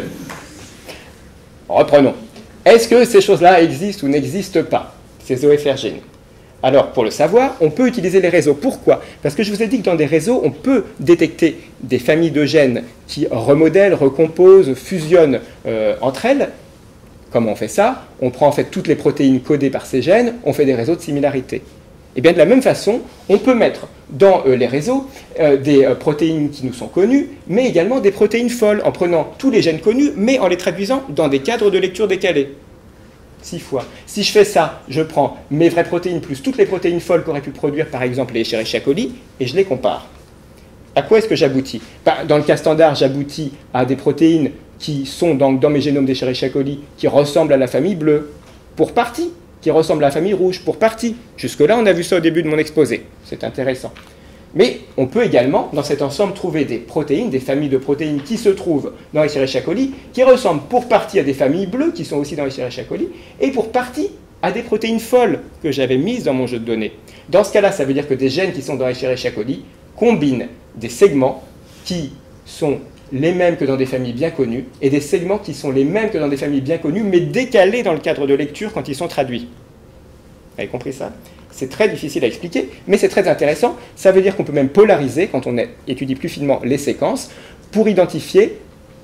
Speaker 1: reprenons. Est-ce que ces choses-là existent ou n'existent pas, ces OFR gènes? Alors, pour le savoir, on peut utiliser les réseaux. Pourquoi? Parce que je vous ai dit que dans des réseaux, on peut détecter des familles de gènes qui remodèlent, recomposent, fusionnent entre elles. Comment on fait ça? On prend en fait toutes les protéines codées par ces gènes, on fait des réseaux de similarité. Et bien de la même façon, on peut mettre dans les réseaux des protéines qui nous sont connues, mais également des protéines folles, en prenant tous les gènes connus, mais en les traduisant dans des cadres de lecture décalés. 6 fois. Si je fais ça, je prends mes vraies protéines plus toutes les protéines folles qu'aurait pu produire par exemple les Escherichia coli et je les compare. à quoi est-ce que j'aboutis? Dans le cas standard, j'aboutis à des protéines qui sont dans mes génomes d'Escherichia coli, qui ressemblent à la famille bleue, pour partie, qui ressemblent à la famille rouge, pour partie. Jusque-là, on a vu ça au début de mon exposé. C'est intéressant. Mais on peut également, dans cet ensemble, trouver des protéines, des familles de protéines qui se trouvent dans Escherichia coli, qui ressemblent pour partie à des familles bleues, qui sont aussi dans Escherichia coli, et pour partie à des protéines folles que j'avais mises dans mon jeu de données. Dans ce cas-là, ça veut dire que des gènes qui sont dans Escherichia coli combinent des segments qui sont les mêmes que dans des familles bien connues, et des segments qui sont les mêmes que dans des familles bien connues, mais décalés dans le cadre de lecture quand ils sont traduits. Vous avez compris ça? C'est très difficile à expliquer, mais c'est très intéressant. Ça veut dire qu'on peut même polariser, quand on étudie plus finement les séquences, pour identifier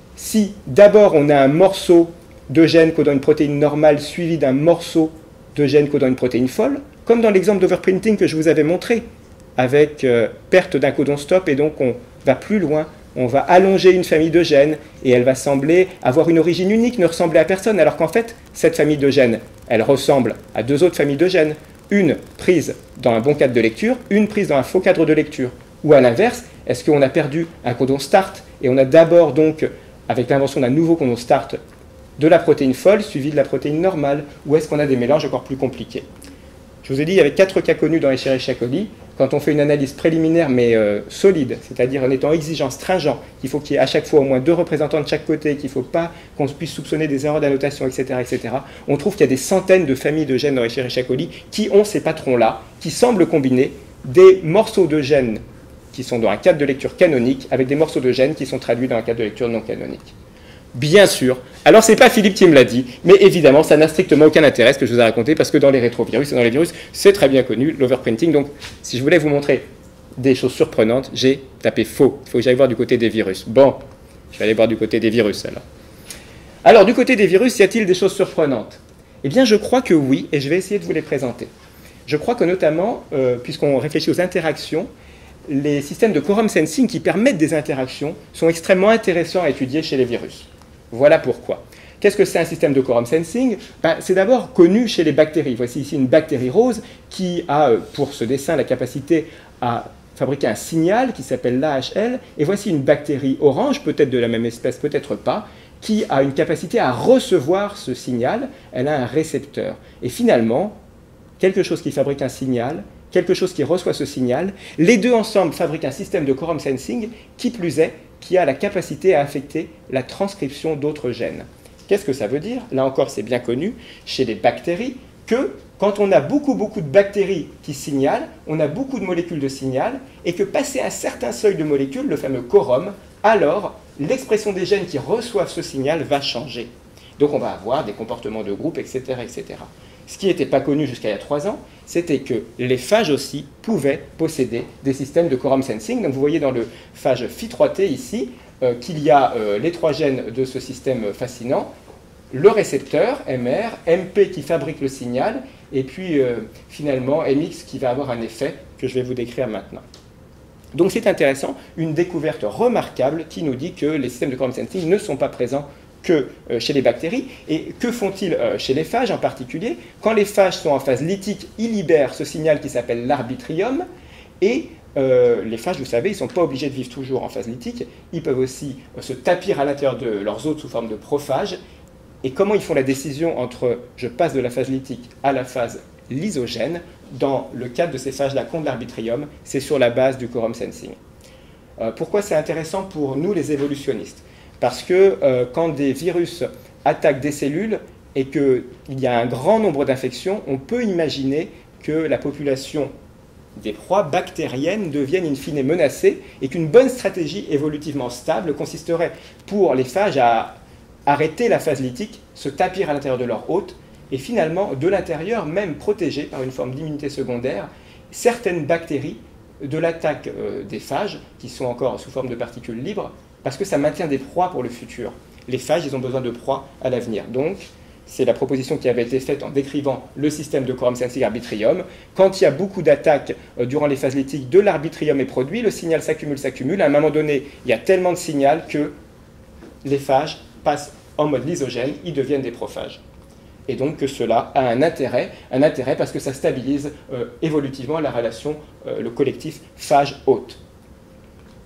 Speaker 1: si d'abord on a un morceau de gène codant une protéine normale suivi d'un morceau de gène codant une protéine folle, comme dans l'exemple d'overprinting que je vous avais montré, avec perte d'un codon stop, et donc on va plus loin, on va allonger une famille de gènes, et elle va sembler avoir une origine unique, ne ressembler à personne, alors qu'en fait, cette famille de gènes, elle ressemble à deux autres familles de gènes, une prise dans un bon cadre de lecture, une prise dans un faux cadre de lecture. Ou à l'inverse, est-ce qu'on a perdu un codon start, et on a d'abord donc, avec l'invention d'un nouveau codon start, de la protéine folle suivie de la protéine normale, ou est-ce qu'on a des mélanges encore plus compliqués? Je vous ai dit, il y avait 4 cas connus dans Escherichia coli. Quand on fait une analyse préliminaire mais solide, c'est-à-dire en étant exigeant, stringent, qu'il faut qu'il y ait à chaque fois au moins 2 représentants de chaque côté, qu'il ne faut pas qu'on puisse soupçonner des erreurs d'annotation, etc., etc., on trouve qu'il y a des centaines de familles de gènes dans Escherichia coli qui ont ces patrons-là, qui semblent combiner des morceaux de gènes qui sont dans un cadre de lecture canonique avec des morceaux de gènes qui sont traduits dans un cadre de lecture non canonique. Bien sûr. Alors, ce n'est pas Philippe qui me l'a dit, mais évidemment, ça n'a strictement aucun intérêt ce que je vous ai raconté, parce que dans les rétrovirus et dans les virus, c'est très bien connu, l'overprinting. Donc, si je voulais vous montrer des choses surprenantes, j'ai tapé faux. Il faut que j'aille voir du côté des virus. Bon, je vais aller voir du côté des virus, alors. Alors, du côté des virus, y a-t-il des choses surprenantes? Eh bien, je crois que oui, et je vais essayer de vous les présenter. Je crois que notamment, puisqu'on réfléchit aux interactions, les systèmes de quorum sensing qui permettent des interactions sont extrêmement intéressants à étudier chez les virus. Voilà pourquoi. Qu'est-ce que c'est un système de quorum sensing? C'est d'abord connu chez les bactéries. Voici ici une bactérie rose qui a, pour ce dessin, la capacité à fabriquer un signal qui s'appelle l'AHL. Et voici une bactérie orange, peut-être de la même espèce, peut-être pas, qui a une capacité à recevoir ce signal. Elle a un récepteur. Et finalement, quelque chose qui fabrique un signal, quelque chose qui reçoit ce signal, les deux ensemble fabriquent un système de quorum sensing, qui plus est, qui a la capacité à affecter la transcription d'autres gènes. Qu'est-ce que ça veut dire? Là encore, c'est bien connu chez les bactéries que quand on a beaucoup de bactéries qui signalent, on a beaucoup de molécules de signal, et que passé un certain seuil de molécules, le fameux quorum, alors l'expression des gènes qui reçoivent ce signal va changer. Donc on va avoir des comportements de groupe, etc., etc. Ce qui n'était pas connu jusqu'à il y a 3 ans, c'était que les phages aussi pouvaient posséder des systèmes de quorum sensing. Donc vous voyez dans le phage Phi3T ici qu'il y a les 3 gènes de ce système fascinant, le récepteur, MR, MP qui fabrique le signal, et puis finalement MX qui va avoir un effet que je vais vous décrire maintenant. Donc c'est intéressant, une découverte remarquable qui nous dit que les systèmes de quorum sensing ne sont pas présents que chez les bactéries. Et que font-ils chez les phages en particulier? Quand les phages sont en phase lytique, ils libèrent ce signal qui s'appelle l'arbitrium. Et les phages, vous savez, ils ne sont pas obligés de vivre toujours en phase lytique. Ils peuvent aussi se tapir à l'intérieur de leurs hôtes sous forme de prophage. Et comment ils font la décision entre je passe de la phase lytique à la phase lysogène? Dans le cadre de ces phages-là contre l'arbitrium, c'est sur la base du quorum sensing. Pourquoi c'est intéressant pour nous les évolutionnistes? Parce que quand des virus attaquent des cellules et qu'il y a un grand nombre d'infections, on peut imaginer que la population des proies bactériennes devienne in fine menacée et qu'une bonne stratégie évolutivement stable consisterait pour les phages à arrêter la phase lytique, se tapir à l'intérieur de leur hôte et finalement, de l'intérieur, même protégés par une forme d'immunité secondaire, certaines bactéries de l'attaque des phages, qui sont encore sous forme de particules libres, parce que ça maintient des proies pour le futur. Les phages, ils ont besoin de proies à l'avenir. Donc, c'est la proposition qui avait été faite en décrivant le système de quorum sensing arbitrium. Quand il y a beaucoup d'attaques durant les phases lytiques, de l'arbitrium est produit, le signal s'accumule. À un moment donné, il y a tellement de signal que les phages passent en mode lysogène, ils deviennent des prophages. Et donc que cela a un intérêt parce que ça stabilise évolutivement la relation, le collectif phage-hôte.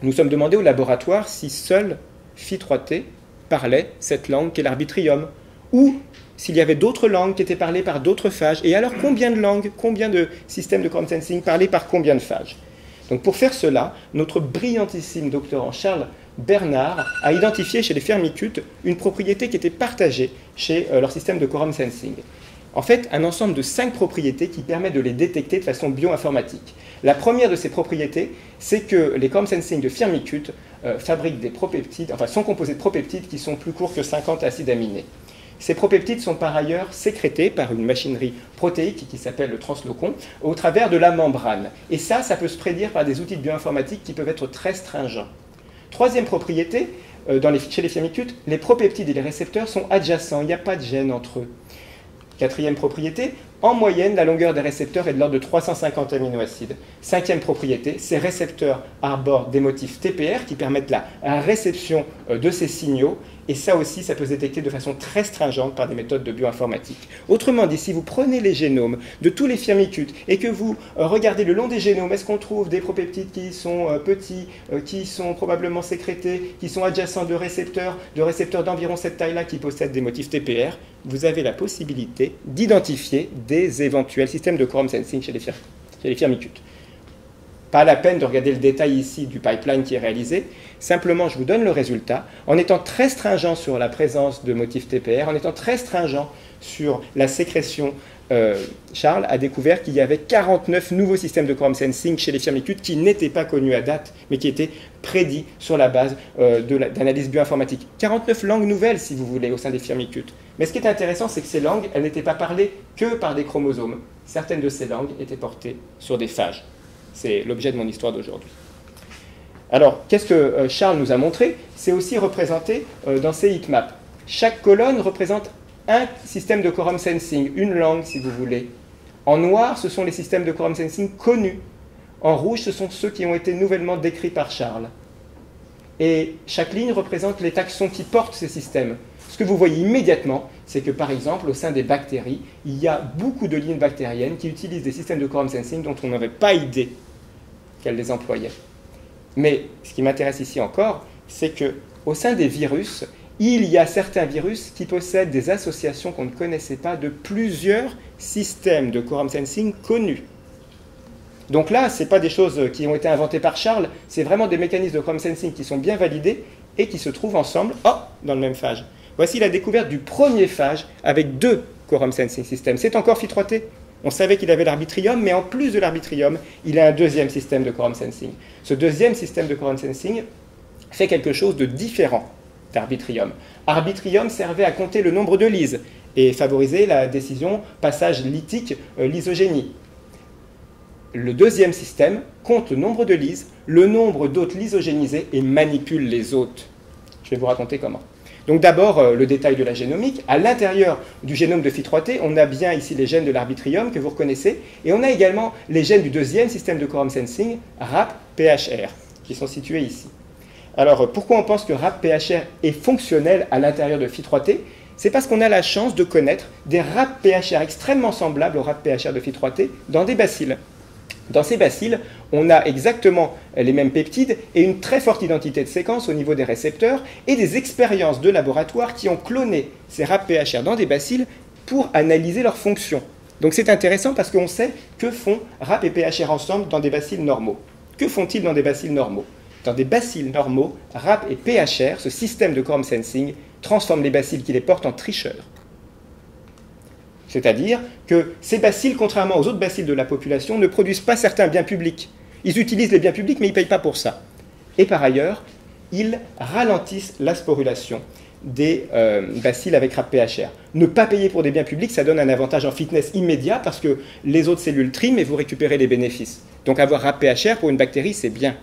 Speaker 1: nous sommes demandés au laboratoire si seul Phi3T parlait cette langue qu'est l'arbitrium, ou s'il y avait d'autres langues qui étaient parlées par d'autres phages, et alors combien de langues, combien de systèmes de quorum sensing parlaient par combien de phages. Donc pour faire cela, notre brillantissime doctorant Charles Bernard a identifié chez les firmicutes une propriété qui était partagée chez leur système de quorum sensing. En fait, un ensemble de 5 propriétés qui permettent de les détecter de façon bioinformatique. La première de ces propriétés, c'est que les quorum sensing de firmicutes fabriquent des propeptides, enfin sont composés de propeptides qui sont plus courts que 50 acides aminés. Ces propeptides sont par ailleurs sécrétés par une machinerie protéique qui s'appelle le translocon au travers de la membrane. Et ça peut se prédire par des outils de bioinformatique qui peuvent être très stringents. Troisième propriété, chez les firmicutes, les propeptides et les récepteurs sont adjacents, il n'y a pas de gêne entre eux. Quatrième propriété, en moyenne, la longueur des récepteurs est de l'ordre de 350 aminoacides. Cinquième propriété, ces récepteurs arborent des motifs TPR qui permettent la réception de ces signaux. Et ça aussi, ça peut se détecter de façon très stringente par des méthodes de bioinformatique. Autrement dit, si vous prenez les génomes de tous les firmicutes et que vous regardez le long des génomes, est-ce qu'on trouve des propeptides qui sont petits, qui sont probablement sécrétés, qui sont adjacents de récepteurs d'environ cette taille-là qui possèdent des motifs TPR, vous avez la possibilité d'identifier des éventuels systèmes de quorum sensing chez les firmicutes. Pas la peine de regarder le détail ici du pipeline qui est réalisé, simplement je vous donne le résultat, en étant très stringent sur la présence de motifs TPR, en étant très stringent sur la sécrétion, Charles a découvert qu'il y avait 49 nouveaux systèmes de quorum sensing chez les firmicutes qui n'étaient pas connus à date, mais qui étaient prédits sur la base d'analyse bioinformatique. 49 langues nouvelles, si vous voulez, au sein des firmicutes. Mais ce qui est intéressant, c'est que ces langues, elles n'étaient pas parlées que par des chromosomes. Certaines de ces langues étaient portées sur des phages. C'est l'objet de mon histoire d'aujourd'hui. Alors, qu'est-ce que Charles nous a montré? C'est aussi représenté dans ces heatmaps. Chaque colonne représente un système de quorum sensing, une langue si vous voulez. En noir, ce sont les systèmes de quorum sensing connus. En rouge, ce sont ceux qui ont été nouvellement décrits par Charles. Et chaque ligne représente les taxons qui portent ces systèmes. Ce que vous voyez immédiatement, c'est que par exemple, au sein des bactéries, il y a beaucoup de lignes bactériennes qui utilisent des systèmes de quorum sensing dont on n'avait pas idée qu'elles les employaient. Mais ce qui m'intéresse ici encore, c'est qu'au sein des virus, il y a certains virus qui possèdent des associations qu'on ne connaissait pas de plusieurs systèmes de quorum sensing connus. Donc là, ce n'est pas des choses qui ont été inventées par Charles, c'est vraiment des mécanismes de quorum sensing qui sont bien validés et qui se trouvent ensemble dans le même phage. Voici la découverte du premier phage avec 2 quorum sensing systems. C'est encore Phi3T. On savait qu'il avait l'arbitrium, mais en plus de l'arbitrium, il a un deuxième système de quorum sensing. Ce deuxième système de quorum sensing fait quelque chose de différent d'arbitrium. Arbitrium servait à compter le nombre de lyses et favoriser la décision passage lytique lysogénie. Le deuxième système compte le nombre de lyses, le nombre d'hôtes lysogénisés et manipule les hôtes. Je vais vous raconter comment. Donc d'abord, le détail de la génomique. À l'intérieur du génome de Phi3T, on a bien ici les gènes de l'arbitrium que vous reconnaissez, et on a également les gènes du deuxième système de quorum sensing, RAP-PHR, qui sont situés ici. Alors, pourquoi on pense que RAP-PHR est fonctionnel à l'intérieur de Phi3T? C'est parce qu'on a la chance de connaître des RAP-PHR extrêmement semblables aux RAP-PHR de Phi3T dans des bacilles. Dans ces bacilles, on a exactement les mêmes peptides et une très forte identité de séquence au niveau des récepteurs et des expériences de laboratoire qui ont cloné ces RAP-PHR dans des bacilles pour analyser leurs fonctions. Donc c'est intéressant parce qu'on sait que font RAP et PHR ensemble dans des bacilles normaux. Que font-ils dans des bacilles normaux? Dans des bacilles normaux, RAP et PHR, ce système de quorum sensing, transforme les bacilles qui les portent en tricheurs. C'est-à-dire que ces bacilles, contrairement aux autres bacilles de la population, ne produisent pas certains biens publics. Ils utilisent les biens publics, mais ils ne payent pas pour ça. Et par ailleurs, ils ralentissent la sporulation des bacilles avec RAP-PHR. Ne pas payer pour des biens publics, ça donne un avantage en fitness immédiat parce que les autres cellules triment et vous récupérez les bénéfices. Donc avoir RAP-PHR pour une bactérie, c'est bien.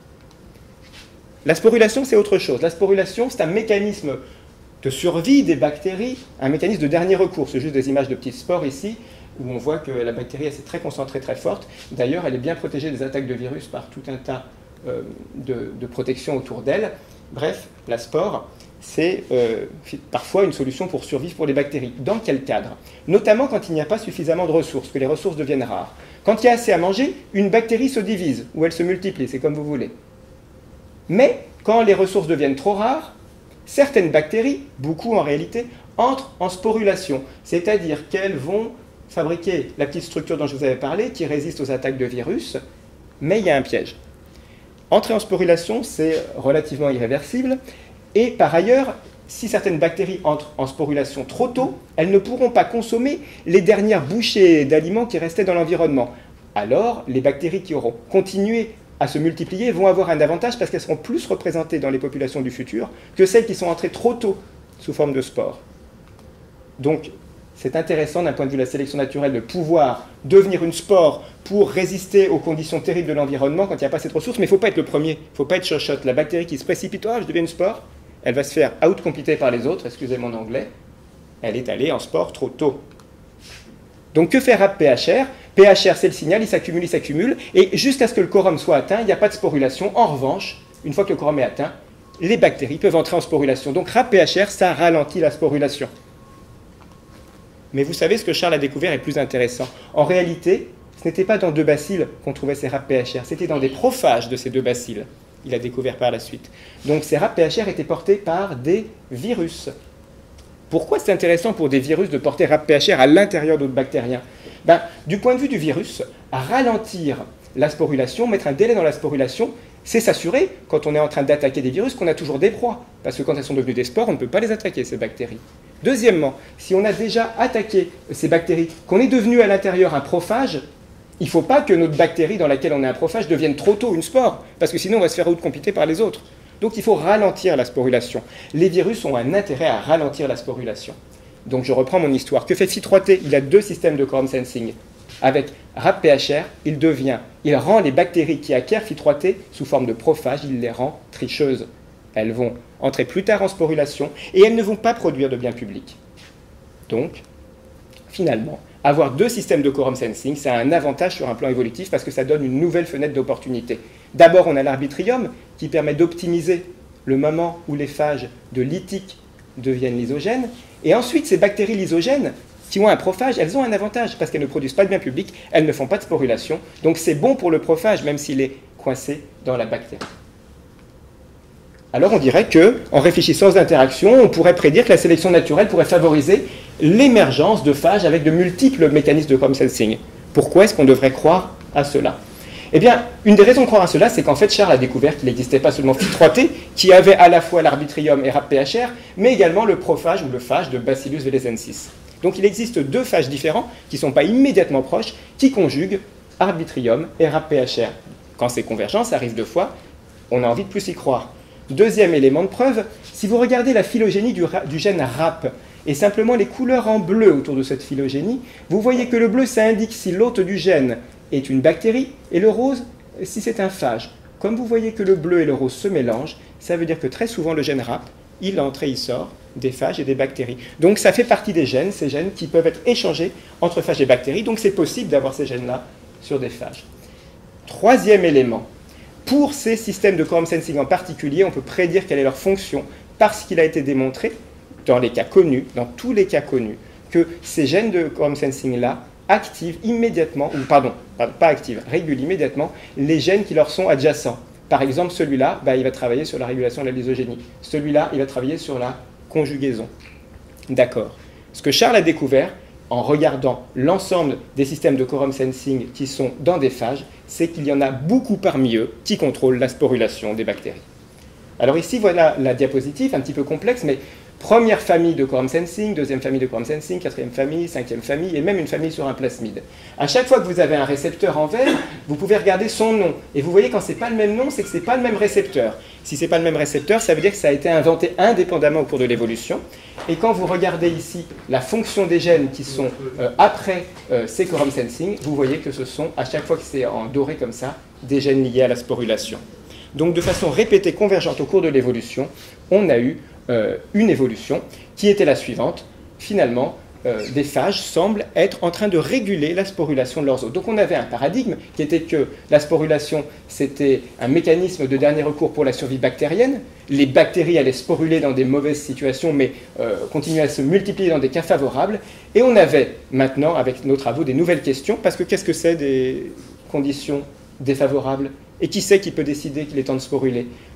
Speaker 1: La sporulation, c'est autre chose. La sporulation, c'est un mécanisme de survie des bactéries, un mécanisme de dernier recours. C'est juste des images de petites spores ici, où on voit que la bactérie est très concentrée, très forte. D'ailleurs, elle est bien protégée des attaques de virus par tout un tas de protections autour d'elle. Bref, la spore, c'est parfois une solution pour survivre pour les bactéries. Dans quel cadre? Notamment quand il n'y a pas suffisamment de ressources, que les ressources deviennent rares. Quand il y a assez à manger, une bactérie se divise, ou elle se multiplie, c'est comme vous voulez. Mais quand les ressources deviennent trop rares, certaines bactéries, beaucoup en réalité, entrent en sporulation, c'est-à-dire qu'elles vont fabriquer la petite structure dont je vous avais parlé, qui résiste aux attaques de virus, mais il y a un piège. Entrer en sporulation, c'est relativement irréversible, et par ailleurs, si certaines bactéries entrent en sporulation trop tôt, elles ne pourront pas consommer les dernières bouchées d'aliments qui restaient dans l'environnement. Alors, les bactéries qui auront continué à se multiplier vont avoir un avantage parce qu'elles seront plus représentées dans les populations du futur que celles qui sont entrées trop tôt sous forme de spores. Donc, c'est intéressant d'un point de vue de la sélection naturelle de pouvoir devenir une spore pour résister aux conditions terribles de l'environnement quand il n'y a pas cette ressource, mais il ne faut pas être le premier, il ne faut pas être shot. La bactérie qui se précipite, je deviens une spore, elle va se faire out-compiter par les autres, excusez mon anglais, elle est allée en spore trop tôt. Donc que fait RAP-PHR? PHR, c'est le signal, il s'accumule, et jusqu'à ce que le quorum soit atteint, il n'y a pas de sporulation. En revanche, une fois que le quorum est atteint, les bactéries peuvent entrer en sporulation. Donc RAP-PHR, ça ralentit la sporulation. Mais vous savez, ce que Charles a découvert est plus intéressant. En réalité, ce n'était pas dans 2 bacilles qu'on trouvait ces RAP-PHR, c'était dans des prophages de ces 2 bacilles. Il a découvert par la suite. Donc ces RAP-PHR étaient portés par des virus. Pourquoi c'est intéressant pour des virus de porter RAP-PHR à l'intérieur d'autres bactériens? Du point de vue du virus, ralentir la sporulation, mettre un délai dans la sporulation, c'est s'assurer, quand on est en train d'attaquer des virus, qu'on a toujours des proies. Parce que quand elles sont devenues des spores, on ne peut pas les attaquer, ces bactéries. Deuxièmement, si on a déjà attaqué ces bactéries, qu'on est devenu à l'intérieur un prophage, il ne faut pas que notre bactérie dans laquelle on est un prophage devienne trop tôt une spore, parce que sinon on va se faire out-compiter par les autres. Donc il faut ralentir la sporulation. Les virus ont un intérêt à ralentir la sporulation. Donc je reprends mon histoire. Que fait Phi3T? Il a 2 systèmes de quorum sensing. Avec RAP-PHR, il rend les bactéries qui acquièrent Phi3T sous forme de prophage, il les rend tricheuses. Elles vont entrer plus tard en sporulation et elles ne vont pas produire de biens publics. Donc, finalement, avoir 2 systèmes de quorum sensing, ça a un avantage sur un plan évolutif parce que ça donne une nouvelle fenêtre d'opportunité. D'abord, on a l'arbitrium qui permet d'optimiser le moment où les phages de lytique deviennent lysogènes. Et ensuite, ces bactéries lysogènes qui ont un prophage, elles ont un avantage parce qu'elles ne produisent pas de biens publics, elles ne font pas de sporulation. Donc c'est bon pour le prophage, même s'il est coincé dans la bactérie. Alors on dirait qu'en réfléchissant aux interactions, on pourrait prédire que la sélection naturelle pourrait favoriser l'émergence de phages avec de multiples mécanismes de quorum sensing. Pourquoi est-ce qu'on devrait croire à cela? Eh bien, une des raisons de croire à cela, c'est qu'en fait, Charles a découvert qu'il n'existait pas seulement Phi3T, qui avait à la fois l'arbitrium et RAP-PHR, mais également le prophage ou le phage de Bacillus velezensis. Donc il existe 2 phages différents, qui ne sont pas immédiatement proches, qui conjuguent arbitrium et RAP-PHR. Quand ces convergences arrivent 2 fois, on a envie de plus y croire. Deuxième élément de preuve, si vous regardez la phylogénie du gène RAP, et simplement les couleurs en bleu autour de cette phylogénie, vous voyez que le bleu, ça indique si l'hôte du gène est une bactérie, et le rose, si c'est un phage. Comme vous voyez que le bleu et le rose se mélangent, ça veut dire que très souvent le gène RAP, il entre et il sort des phages et des bactéries. Donc ça fait partie des gènes, ces gènes qui peuvent être échangés entre phages et bactéries, donc c'est possible d'avoir ces gènes-là sur des phages. Troisième élément, pour ces systèmes de quorum sensing en particulier, on peut prédire quelle est leur fonction, parce qu'il a été démontré, dans les cas connus, dans tous les cas connus, que ces gènes de quorum sensing-là activent immédiatement, ou pardon, pas activent, régulent immédiatement les gènes qui leur sont adjacents. Par exemple, celui-là, il va travailler sur la régulation de la lysogénie. Celui-là, il va travailler sur la conjugaison. D'accord. Ce que Charles a découvert, en regardant l'ensemble des systèmes de quorum sensing qui sont dans des phages, c'est qu'il y en a beaucoup parmi eux qui contrôlent la sporulation des bactéries. Alors ici, voilà la diapositive, un petit peu complexe, mais première famille de quorum sensing, deuxième famille de quorum sensing, quatrième famille, cinquième famille, et même une famille sur un plasmide. À chaque fois que vous avez un récepteur en vert, vous pouvez regarder son nom. Et vous voyez, quand ce n'est pas le même nom, c'est que ce n'est pas le même récepteur. Si ce n'est pas le même récepteur, ça veut dire que ça a été inventé indépendamment au cours de l'évolution. Et quand vous regardez ici la fonction des gènes qui sont après ces quorum sensing, vous voyez que ce sont, à chaque fois que c'est en doré comme ça, des gènes liés à la sporulation. Donc de façon répétée, convergente au cours de l'évolution, on a eu une évolution qui était la suivante. Finalement, des phages semblent être en train de réguler la sporulation de leurs hôtes. Donc on avait un paradigme qui était que la sporulation, c'était un mécanisme de dernier recours pour la survie bactérienne. Les bactéries allaient sporuler dans des mauvaises situations, mais continuer à se multiplier dans des cas favorables. Et on avait maintenant, avec nos travaux, des nouvelles questions, parce que qu'est-ce que c'est des conditions défavorables? Et qui c'est qui peut décider qu'il est temps de sporuler?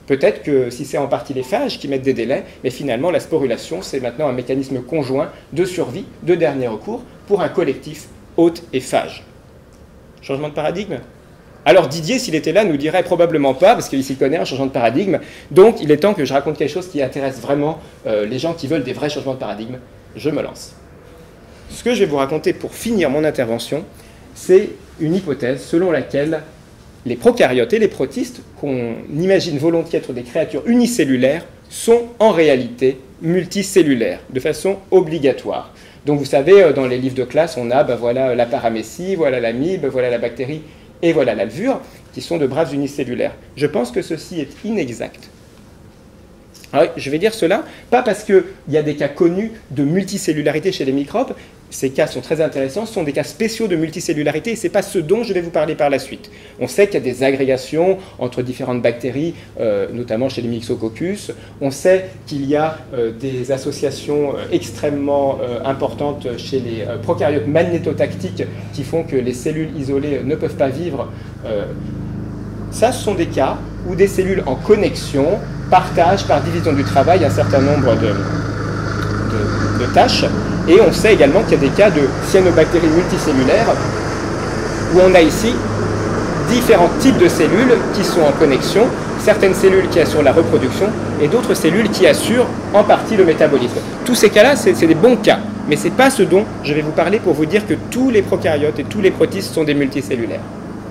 Speaker 1: Peut-être que si c'est en partie les phages qui mettent des délais, mais finalement la sporulation, c'est maintenant un mécanisme conjoint de survie, de dernier recours, pour un collectif hôte et phage. Changement de paradigme? Alors Didier, s'il était là, nous dirait probablement pas, parce qu'il s'y connaît, un changement de paradigme. Donc il est temps que je raconte quelque chose qui intéresse vraiment les gens qui veulent des vrais changements de paradigme. Je me lance. Ce que je vais vous raconter pour finir mon intervention, c'est une hypothèse selon laquelle les prokaryotes et les protistes, qu'on imagine volontiers être des créatures unicellulaires, sont en réalité multicellulaires, de façon obligatoire. Donc vous savez, dans les livres de classe, on a voilà la paramécie, voilà l'amibe, voilà la bactérie et voilà la levure, qui sont de braves unicellulaires. Je pense que ceci est inexact. Alors, je vais dire cela, pas parce qu'il y a des cas connus de multicellularité chez les microbes, ces cas sont très intéressants, ce sont des cas spéciaux de multicellularité et ce n'est pas ce dont je vais vous parler par la suite. On sait qu'il y a des agrégations entre différentes bactéries, notamment chez les Myxococcus. On sait qu'il y a des associations extrêmement importantes chez les prokaryotes magnétotactiques qui font que les cellules isolées ne peuvent pas vivre. Ça, ce sont des cas où des cellules en connexion partagent par division du travail un certain nombre de tâches. Et on sait également qu'il y a des cas de cyanobactéries multicellulaires où on a ici différents types de cellules qui sont en connexion, certaines cellules qui assurent la reproduction et d'autres cellules qui assurent en partie le métabolisme. Tous ces cas-là, c'est des bons cas, mais ce n'est pas ce dont je vais vous parler pour vous dire que tous les prokaryotes et tous les protistes sont des multicellulaires.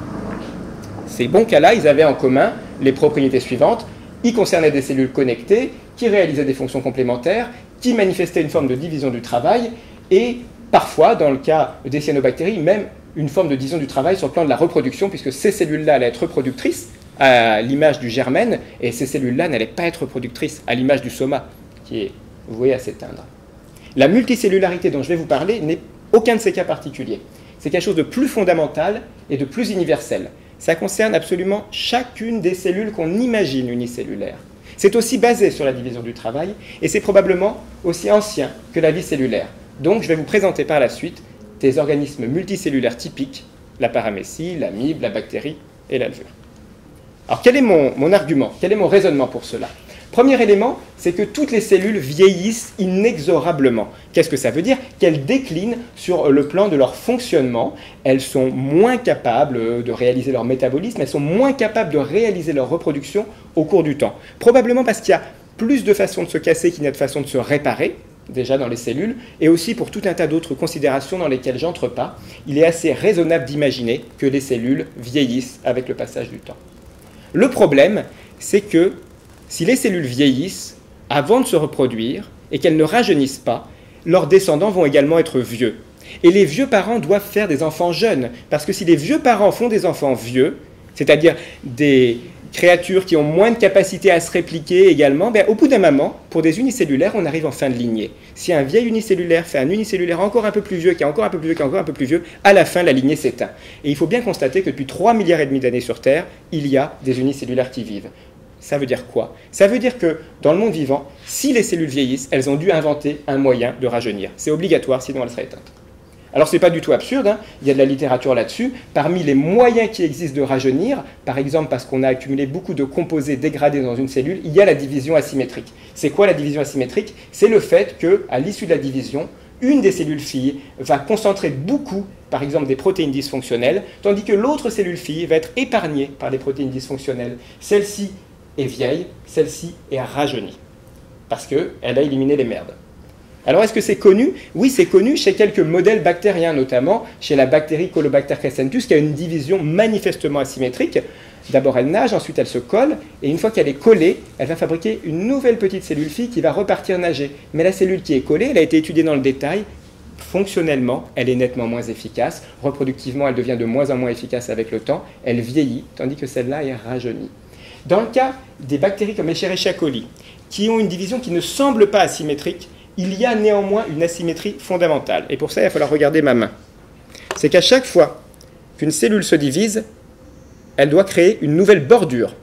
Speaker 1: Ces bons cas-là, ils avaient en commun les propriétés suivantes. Ils concernaient des cellules connectées qui réalisaient des fonctions complémentaires, qui manifestaient une forme de division du travail et parfois, dans le cas des cyanobactéries, même une forme de division du travail sur le plan de la reproduction, puisque ces cellules-là allaient être reproductrices à l'image du germène et ces cellules-là n'allaient pas être reproductrices à l'image du soma, qui est voué à s'éteindre. La multicellularité dont je vais vous parler n'est aucun de ces cas particuliers. C'est quelque chose de plus fondamental et de plus universel. Ça concerne absolument chacune des cellules qu'on imagine unicellulaires. C'est aussi basé sur la division du travail et c'est probablement aussi ancien que la vie cellulaire. Donc je vais vous présenter par la suite des organismes multicellulaires typiques, la paramécie, l'amibe, la bactérie et la levure. Alors quel est mon argument? Quel est mon raisonnement pour cela? Premier élément, c'est que toutes les cellules vieillissent inexorablement. Qu'est-ce que ça veut dire? Qu'elles déclinent sur le plan de leur fonctionnement. Elles sont moins capables de réaliser leur métabolisme, elles sont moins capables de réaliser leur reproduction au cours du temps. Probablement parce qu'il y a plus de façons de se casser qu'il n'y a de façons de se réparer, déjà dans les cellules, et aussi pour tout un tas d'autres considérations dans lesquelles j'entre pas, il est assez raisonnable d'imaginer que les cellules vieillissent avec le passage du temps. Le problème, c'est que si les cellules vieillissent avant de se reproduire et qu'elles ne rajeunissent pas, leurs descendants vont également être vieux. Et les vieux parents doivent faire des enfants jeunes, parce que si les vieux parents font des enfants vieux, c'est-à-dire des créatures qui ont moins de capacité à se répliquer également, au bout d'un moment, pour des unicellulaires, on arrive en fin de lignée. Si un vieil unicellulaire fait un unicellulaire encore un peu plus vieux, qui est encore un peu plus vieux, qui est encore un peu plus vieux, à la fin, la lignée s'éteint. Et il faut bien constater que depuis 3,5 milliards d'années sur Terre, il y a des unicellulaires qui vivent. Ça veut dire quoi? Ça veut dire que dans le monde vivant, si les cellules vieillissent, elles ont dû inventer un moyen de rajeunir. C'est obligatoire, sinon elles seraient éteintes. Alors ce n'est pas du tout absurde, hein. Il y a de la littérature là-dessus. Parmi les moyens qui existent de rajeunir, par exemple parce qu'on a accumulé beaucoup de composés dégradés dans une cellule, il y a la division asymétrique. C'est quoi la division asymétrique? C'est le fait qu'à l'issue de la division, une des cellules filles va concentrer beaucoup, par exemple, des protéines dysfonctionnelles, tandis que l'autre cellule fille va être épargnée par les protéines dysfonctionnelles. Celle-ci est vieille, celle-ci est rajeunie, parce qu'elle a éliminé les merdes. Alors est-ce que c'est connu? Oui, c'est connu chez quelques modèles bactériens, notamment chez la bactérie Colobacter crescentus, qui a une division manifestement asymétrique. D'abord elle nage, ensuite elle se colle, et une fois qu'elle est collée, elle va fabriquer une nouvelle petite cellule fille qui va repartir nager. Mais la cellule qui est collée, elle a été étudiée dans le détail. Fonctionnellement, elle est nettement moins efficace. Reproductivement, elle devient de moins en moins efficace avec le temps. Elle vieillit, tandis que celle-là est rajeunie. Dans le cas des bactéries comme Escherichia coli, qui ont une division qui ne semble pas asymétrique, il y a néanmoins une asymétrie fondamentale. Et pour ça, il va falloir regarder ma main. C'est qu'à chaque fois qu'une cellule se divise, elle doit créer une nouvelle bordure.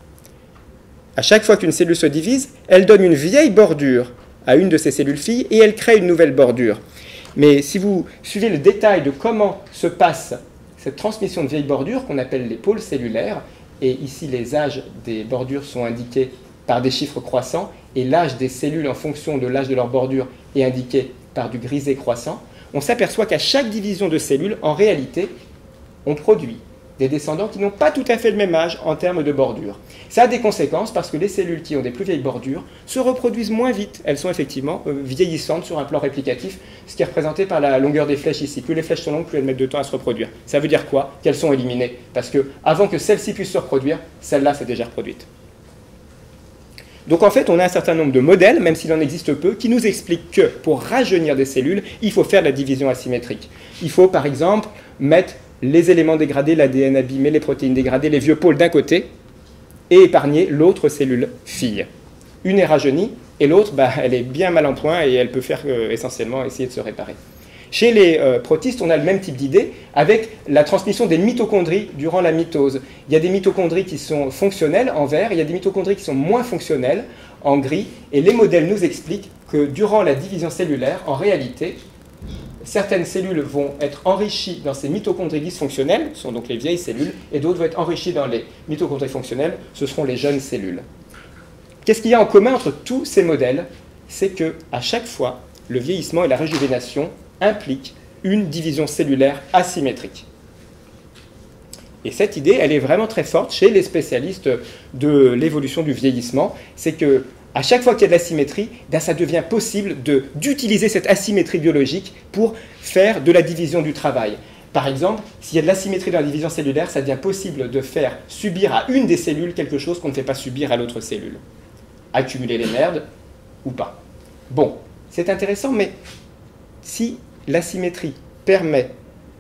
Speaker 1: À chaque fois qu'une cellule se divise, elle donne une vieille bordure à une de ses cellules filles et elle crée une nouvelle bordure. Mais si vous suivez le détail de comment se passe cette transmission de vieilles bordures, qu'on appelle les pôles cellulaires, et ici les âges des bordures sont indiqués par des chiffres croissants, et l'âge des cellules en fonction de l'âge de leur bordure est indiqué par du grisé croissant, on s'aperçoit qu'à chaque division de cellules, en réalité, on produit des descendants qui n'ont pas tout à fait le même âge en termes de bordure. Ça a des conséquences parce que les cellules qui ont des plus vieilles bordures se reproduisent moins vite. Elles sont effectivement vieillissantes sur un plan réplicatif, ce qui est représenté par la longueur des flèches ici. Plus les flèches sont longues, plus elles mettent de temps à se reproduire. Ça veut dire quoi? Qu'elles sont éliminées. Parce que avant que celle-ci puisse se reproduire, celle-là s'est déjà reproduite. Donc en fait, on a un certain nombre de modèles, même s'il en existe peu, qui nous expliquent que pour rajeunir des cellules, il faut faire de la division asymétrique. Il faut par exemple mettre les éléments dégradés, l'ADN abîmé, les protéines dégradées, les vieux pôles d'un côté, et épargner l'autre cellule fille. Une est rajeunie, et l'autre, elle est bien mal en point, et elle peut faire essentiellement essayer de se réparer. Chez les protistes, on a le même type d'idée avec la transmission des mitochondries durant la mitose. Il y a des mitochondries qui sont fonctionnelles en vert, il y a des mitochondries qui sont moins fonctionnelles en gris, et les modèles nous expliquent que durant la division cellulaire, en réalité, certaines cellules vont être enrichies dans ces mitochondries dysfonctionnelles, ce sont donc les vieilles cellules, et d'autres vont être enrichies dans les mitochondries fonctionnelles, ce seront les jeunes cellules. Qu'est-ce qu'il y a en commun entre tous ces modèles? C'est qu'à chaque fois, le vieillissement et la réjuvénation impliquent une division cellulaire asymétrique. Et cette idée, elle est vraiment très forte chez les spécialistes de l'évolution du vieillissement, c'est que à chaque fois qu'il y a de l'asymétrie, ça devient possible d'utiliser cette asymétrie biologique pour faire de la division du travail. Par exemple, s'il y a de l'asymétrie dans la division cellulaire, ça devient possible de faire subir à une des cellules quelque chose qu'on ne fait pas subir à l'autre cellule. Accumuler les merdes ou pas. Bon, c'est intéressant, mais si l'asymétrie permet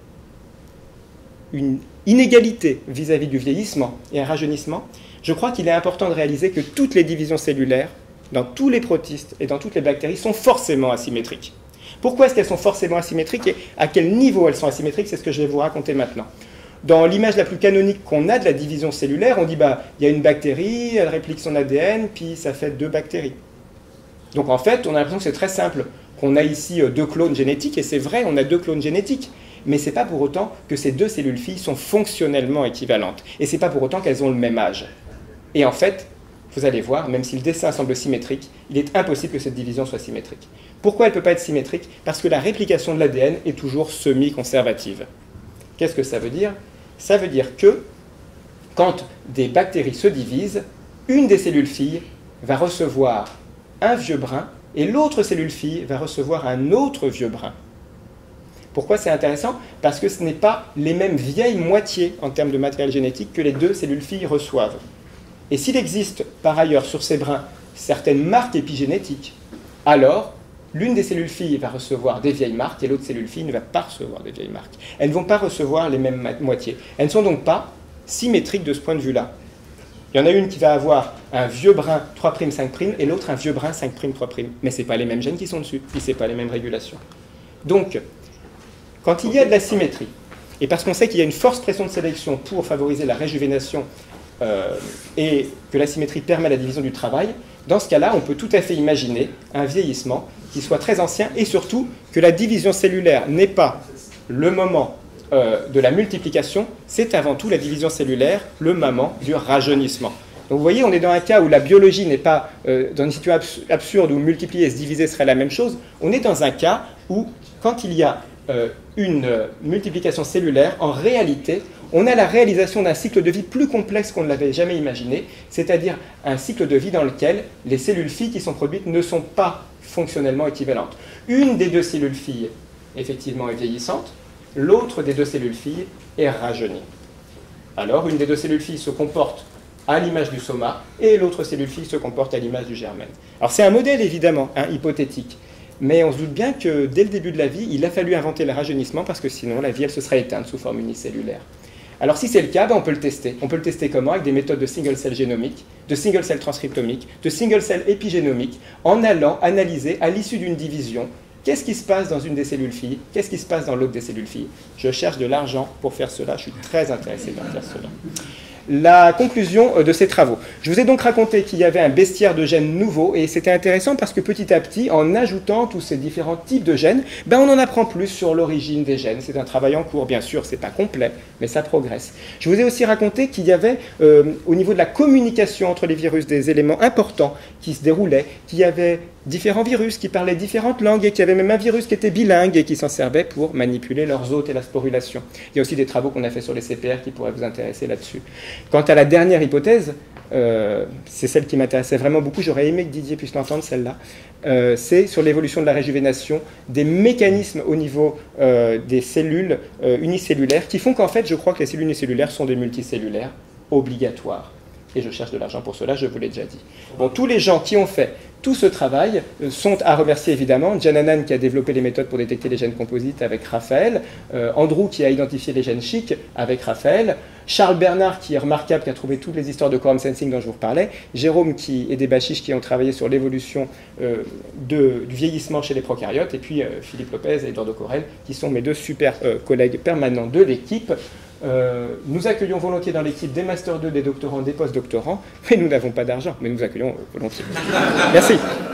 Speaker 1: une inégalité vis-à-vis du vieillissement et un rajeunissement, je crois qu'il est important de réaliser que toutes les divisions cellulaires, dans tous les protistes et dans toutes les bactéries, sont forcément asymétriques. Pourquoi est-ce qu'elles sont forcément asymétriques et à quel niveau elles sont asymétriques? C'est ce que je vais vous raconter maintenant. Dans l'image la plus canonique qu'on a de la division cellulaire, on dit il y a une bactérie, elle réplique son ADN, puis ça fait 2 bactéries. Donc en fait, on a l'impression que c'est très simple, qu'on a ici 2 clones génétiques, et c'est vrai, on a 2 clones génétiques. Mais ce n'est pas pour autant que ces 2 cellules filles sont fonctionnellement équivalentes. Et ce n'est pas pour autant qu'elles ont le même âge. Et en fait, vous allez voir, même si le dessin semble symétrique, il est impossible que cette division soit symétrique. Pourquoi elle ne peut pas être symétrique? Parce que la réplication de l'ADN est toujours semi-conservative. Qu'est-ce que ça veut dire? Ça veut dire que quand des bactéries se divisent, une des cellules filles va recevoir un vieux brin et l'autre cellule fille va recevoir un autre vieux brin. Pourquoi c'est intéressant? Parce que ce n'est pas les mêmes vieilles moitiés en termes de matériel génétique que les 2 cellules filles reçoivent. Et s'il existe par ailleurs sur ces brins certaines marques épigénétiques, alors l'une des cellules filles va recevoir des vieilles marques et l'autre cellule fille ne va pas recevoir des vieilles marques. Elles ne vont pas recevoir les mêmes moitiés. Elles ne sont donc pas symétriques de ce point de vue-là. Il y en a une qui va avoir un vieux brin 3', 5' et l'autre un vieux brin 5', 3'. Mais ce n'est pas les mêmes gènes qui sont dessus, puis ce n'est pas les mêmes régulations. Donc, quand il y a de l'asymétrie, et parce qu'on sait qu'il y a une forte pression de sélection pour favoriser la réjuvénation et que l'asymétrie permet la division du travail, dans ce cas-là, on peut tout à fait imaginer un vieillissement qui soit très ancien et surtout que la division cellulaire n'est pas le moment de la multiplication, c'est avant tout la division cellulaire, le moment du rajeunissement. Donc vous voyez, on est dans un cas où la biologie n'est pas dans une situation absurde où multiplier et se diviser serait la même chose, on est dans un cas où quand il y a une multiplication cellulaire, en réalité, on a la réalisation d'un cycle de vie plus complexe qu'on ne l'avait jamais imaginé, c'est-à-dire un cycle de vie dans lequel les cellules filles qui sont produites ne sont pas fonctionnellement équivalentes. Une des 2 cellules filles, effectivement, est vieillissante, l'autre des 2 cellules filles est rajeunie. Alors, une des 2 cellules filles se comporte à l'image du soma et l'autre cellule fille se comporte à l'image du germen. Alors, c'est un modèle, évidemment, hypothétique. Mais on se doute bien que dès le début de la vie, il a fallu inventer le rajeunissement parce que sinon la vie elle se serait éteinte sous forme unicellulaire. Alors si c'est le cas, on peut le tester. On peut le tester comment? Avec des méthodes de single-cell génomique, de single-cell transcriptomique, de single-cell épigénomique, en allant analyser à l'issue d'une division qu'est-ce qui se passe dans une des cellules filles, qu'est-ce qui se passe dans l'autre des cellules filles. Je cherche de l'argent pour faire cela, je suis très intéressé par faire cela. la conclusion de ces travaux. Je vous ai donc raconté qu'il y avait un bestiaire de gènes nouveaux, et c'était intéressant parce que petit à petit, en ajoutant tous ces différents types de gènes, on en apprend plus sur l'origine des gènes. C'est un travail en cours, bien sûr, c'est pas complet, mais ça progresse. Je vous ai aussi raconté qu'il y avait, au niveau de la communication entre les virus, des éléments importants qui se déroulaient, qu'il y avait différents virus qui parlaient différentes langues et qu'il y avait même un virus qui était bilingue et qui s'en servait pour manipuler leurs hôtes et la sporulation. Il y a aussi des travaux qu'on a fait sur les CPR qui pourraient vous intéresser là-dessus. Quant à la dernière hypothèse, c'est celle qui m'intéressait vraiment beaucoup, j'aurais aimé que Didier puisse l'entendre, celle-là, c'est sur l'évolution de la réjuvénation, des mécanismes au niveau des cellules unicellulaires qui font qu'en fait, je crois que les cellules unicellulaires sont des multicellulaires obligatoires. Et je cherche de l'argent pour cela, je vous l'ai déjà dit. Bon, tous les gens qui ont fait tout ce travail sont à remercier évidemment. Jananan qui a développé les méthodes pour détecter les gènes composites avec Raphaël, Andrew qui a identifié les gènes chic avec Raphaël, Charles Bernard qui est remarquable, qui a trouvé toutes les histoires de quorum sensing dont je vous reparlais, Jérôme et des Bachiches qui ont travaillé sur l'évolution du vieillissement chez les prokaryotes, et puis Philippe Lopez et Eduardo Correl qui sont mes deux super collègues permanents de l'équipe. Nous accueillons volontiers dans l'équipe des Master 2, des doctorants, des post-doctorants, mais nous n'avons pas d'argent, mais nous accueillons volontiers. Merci.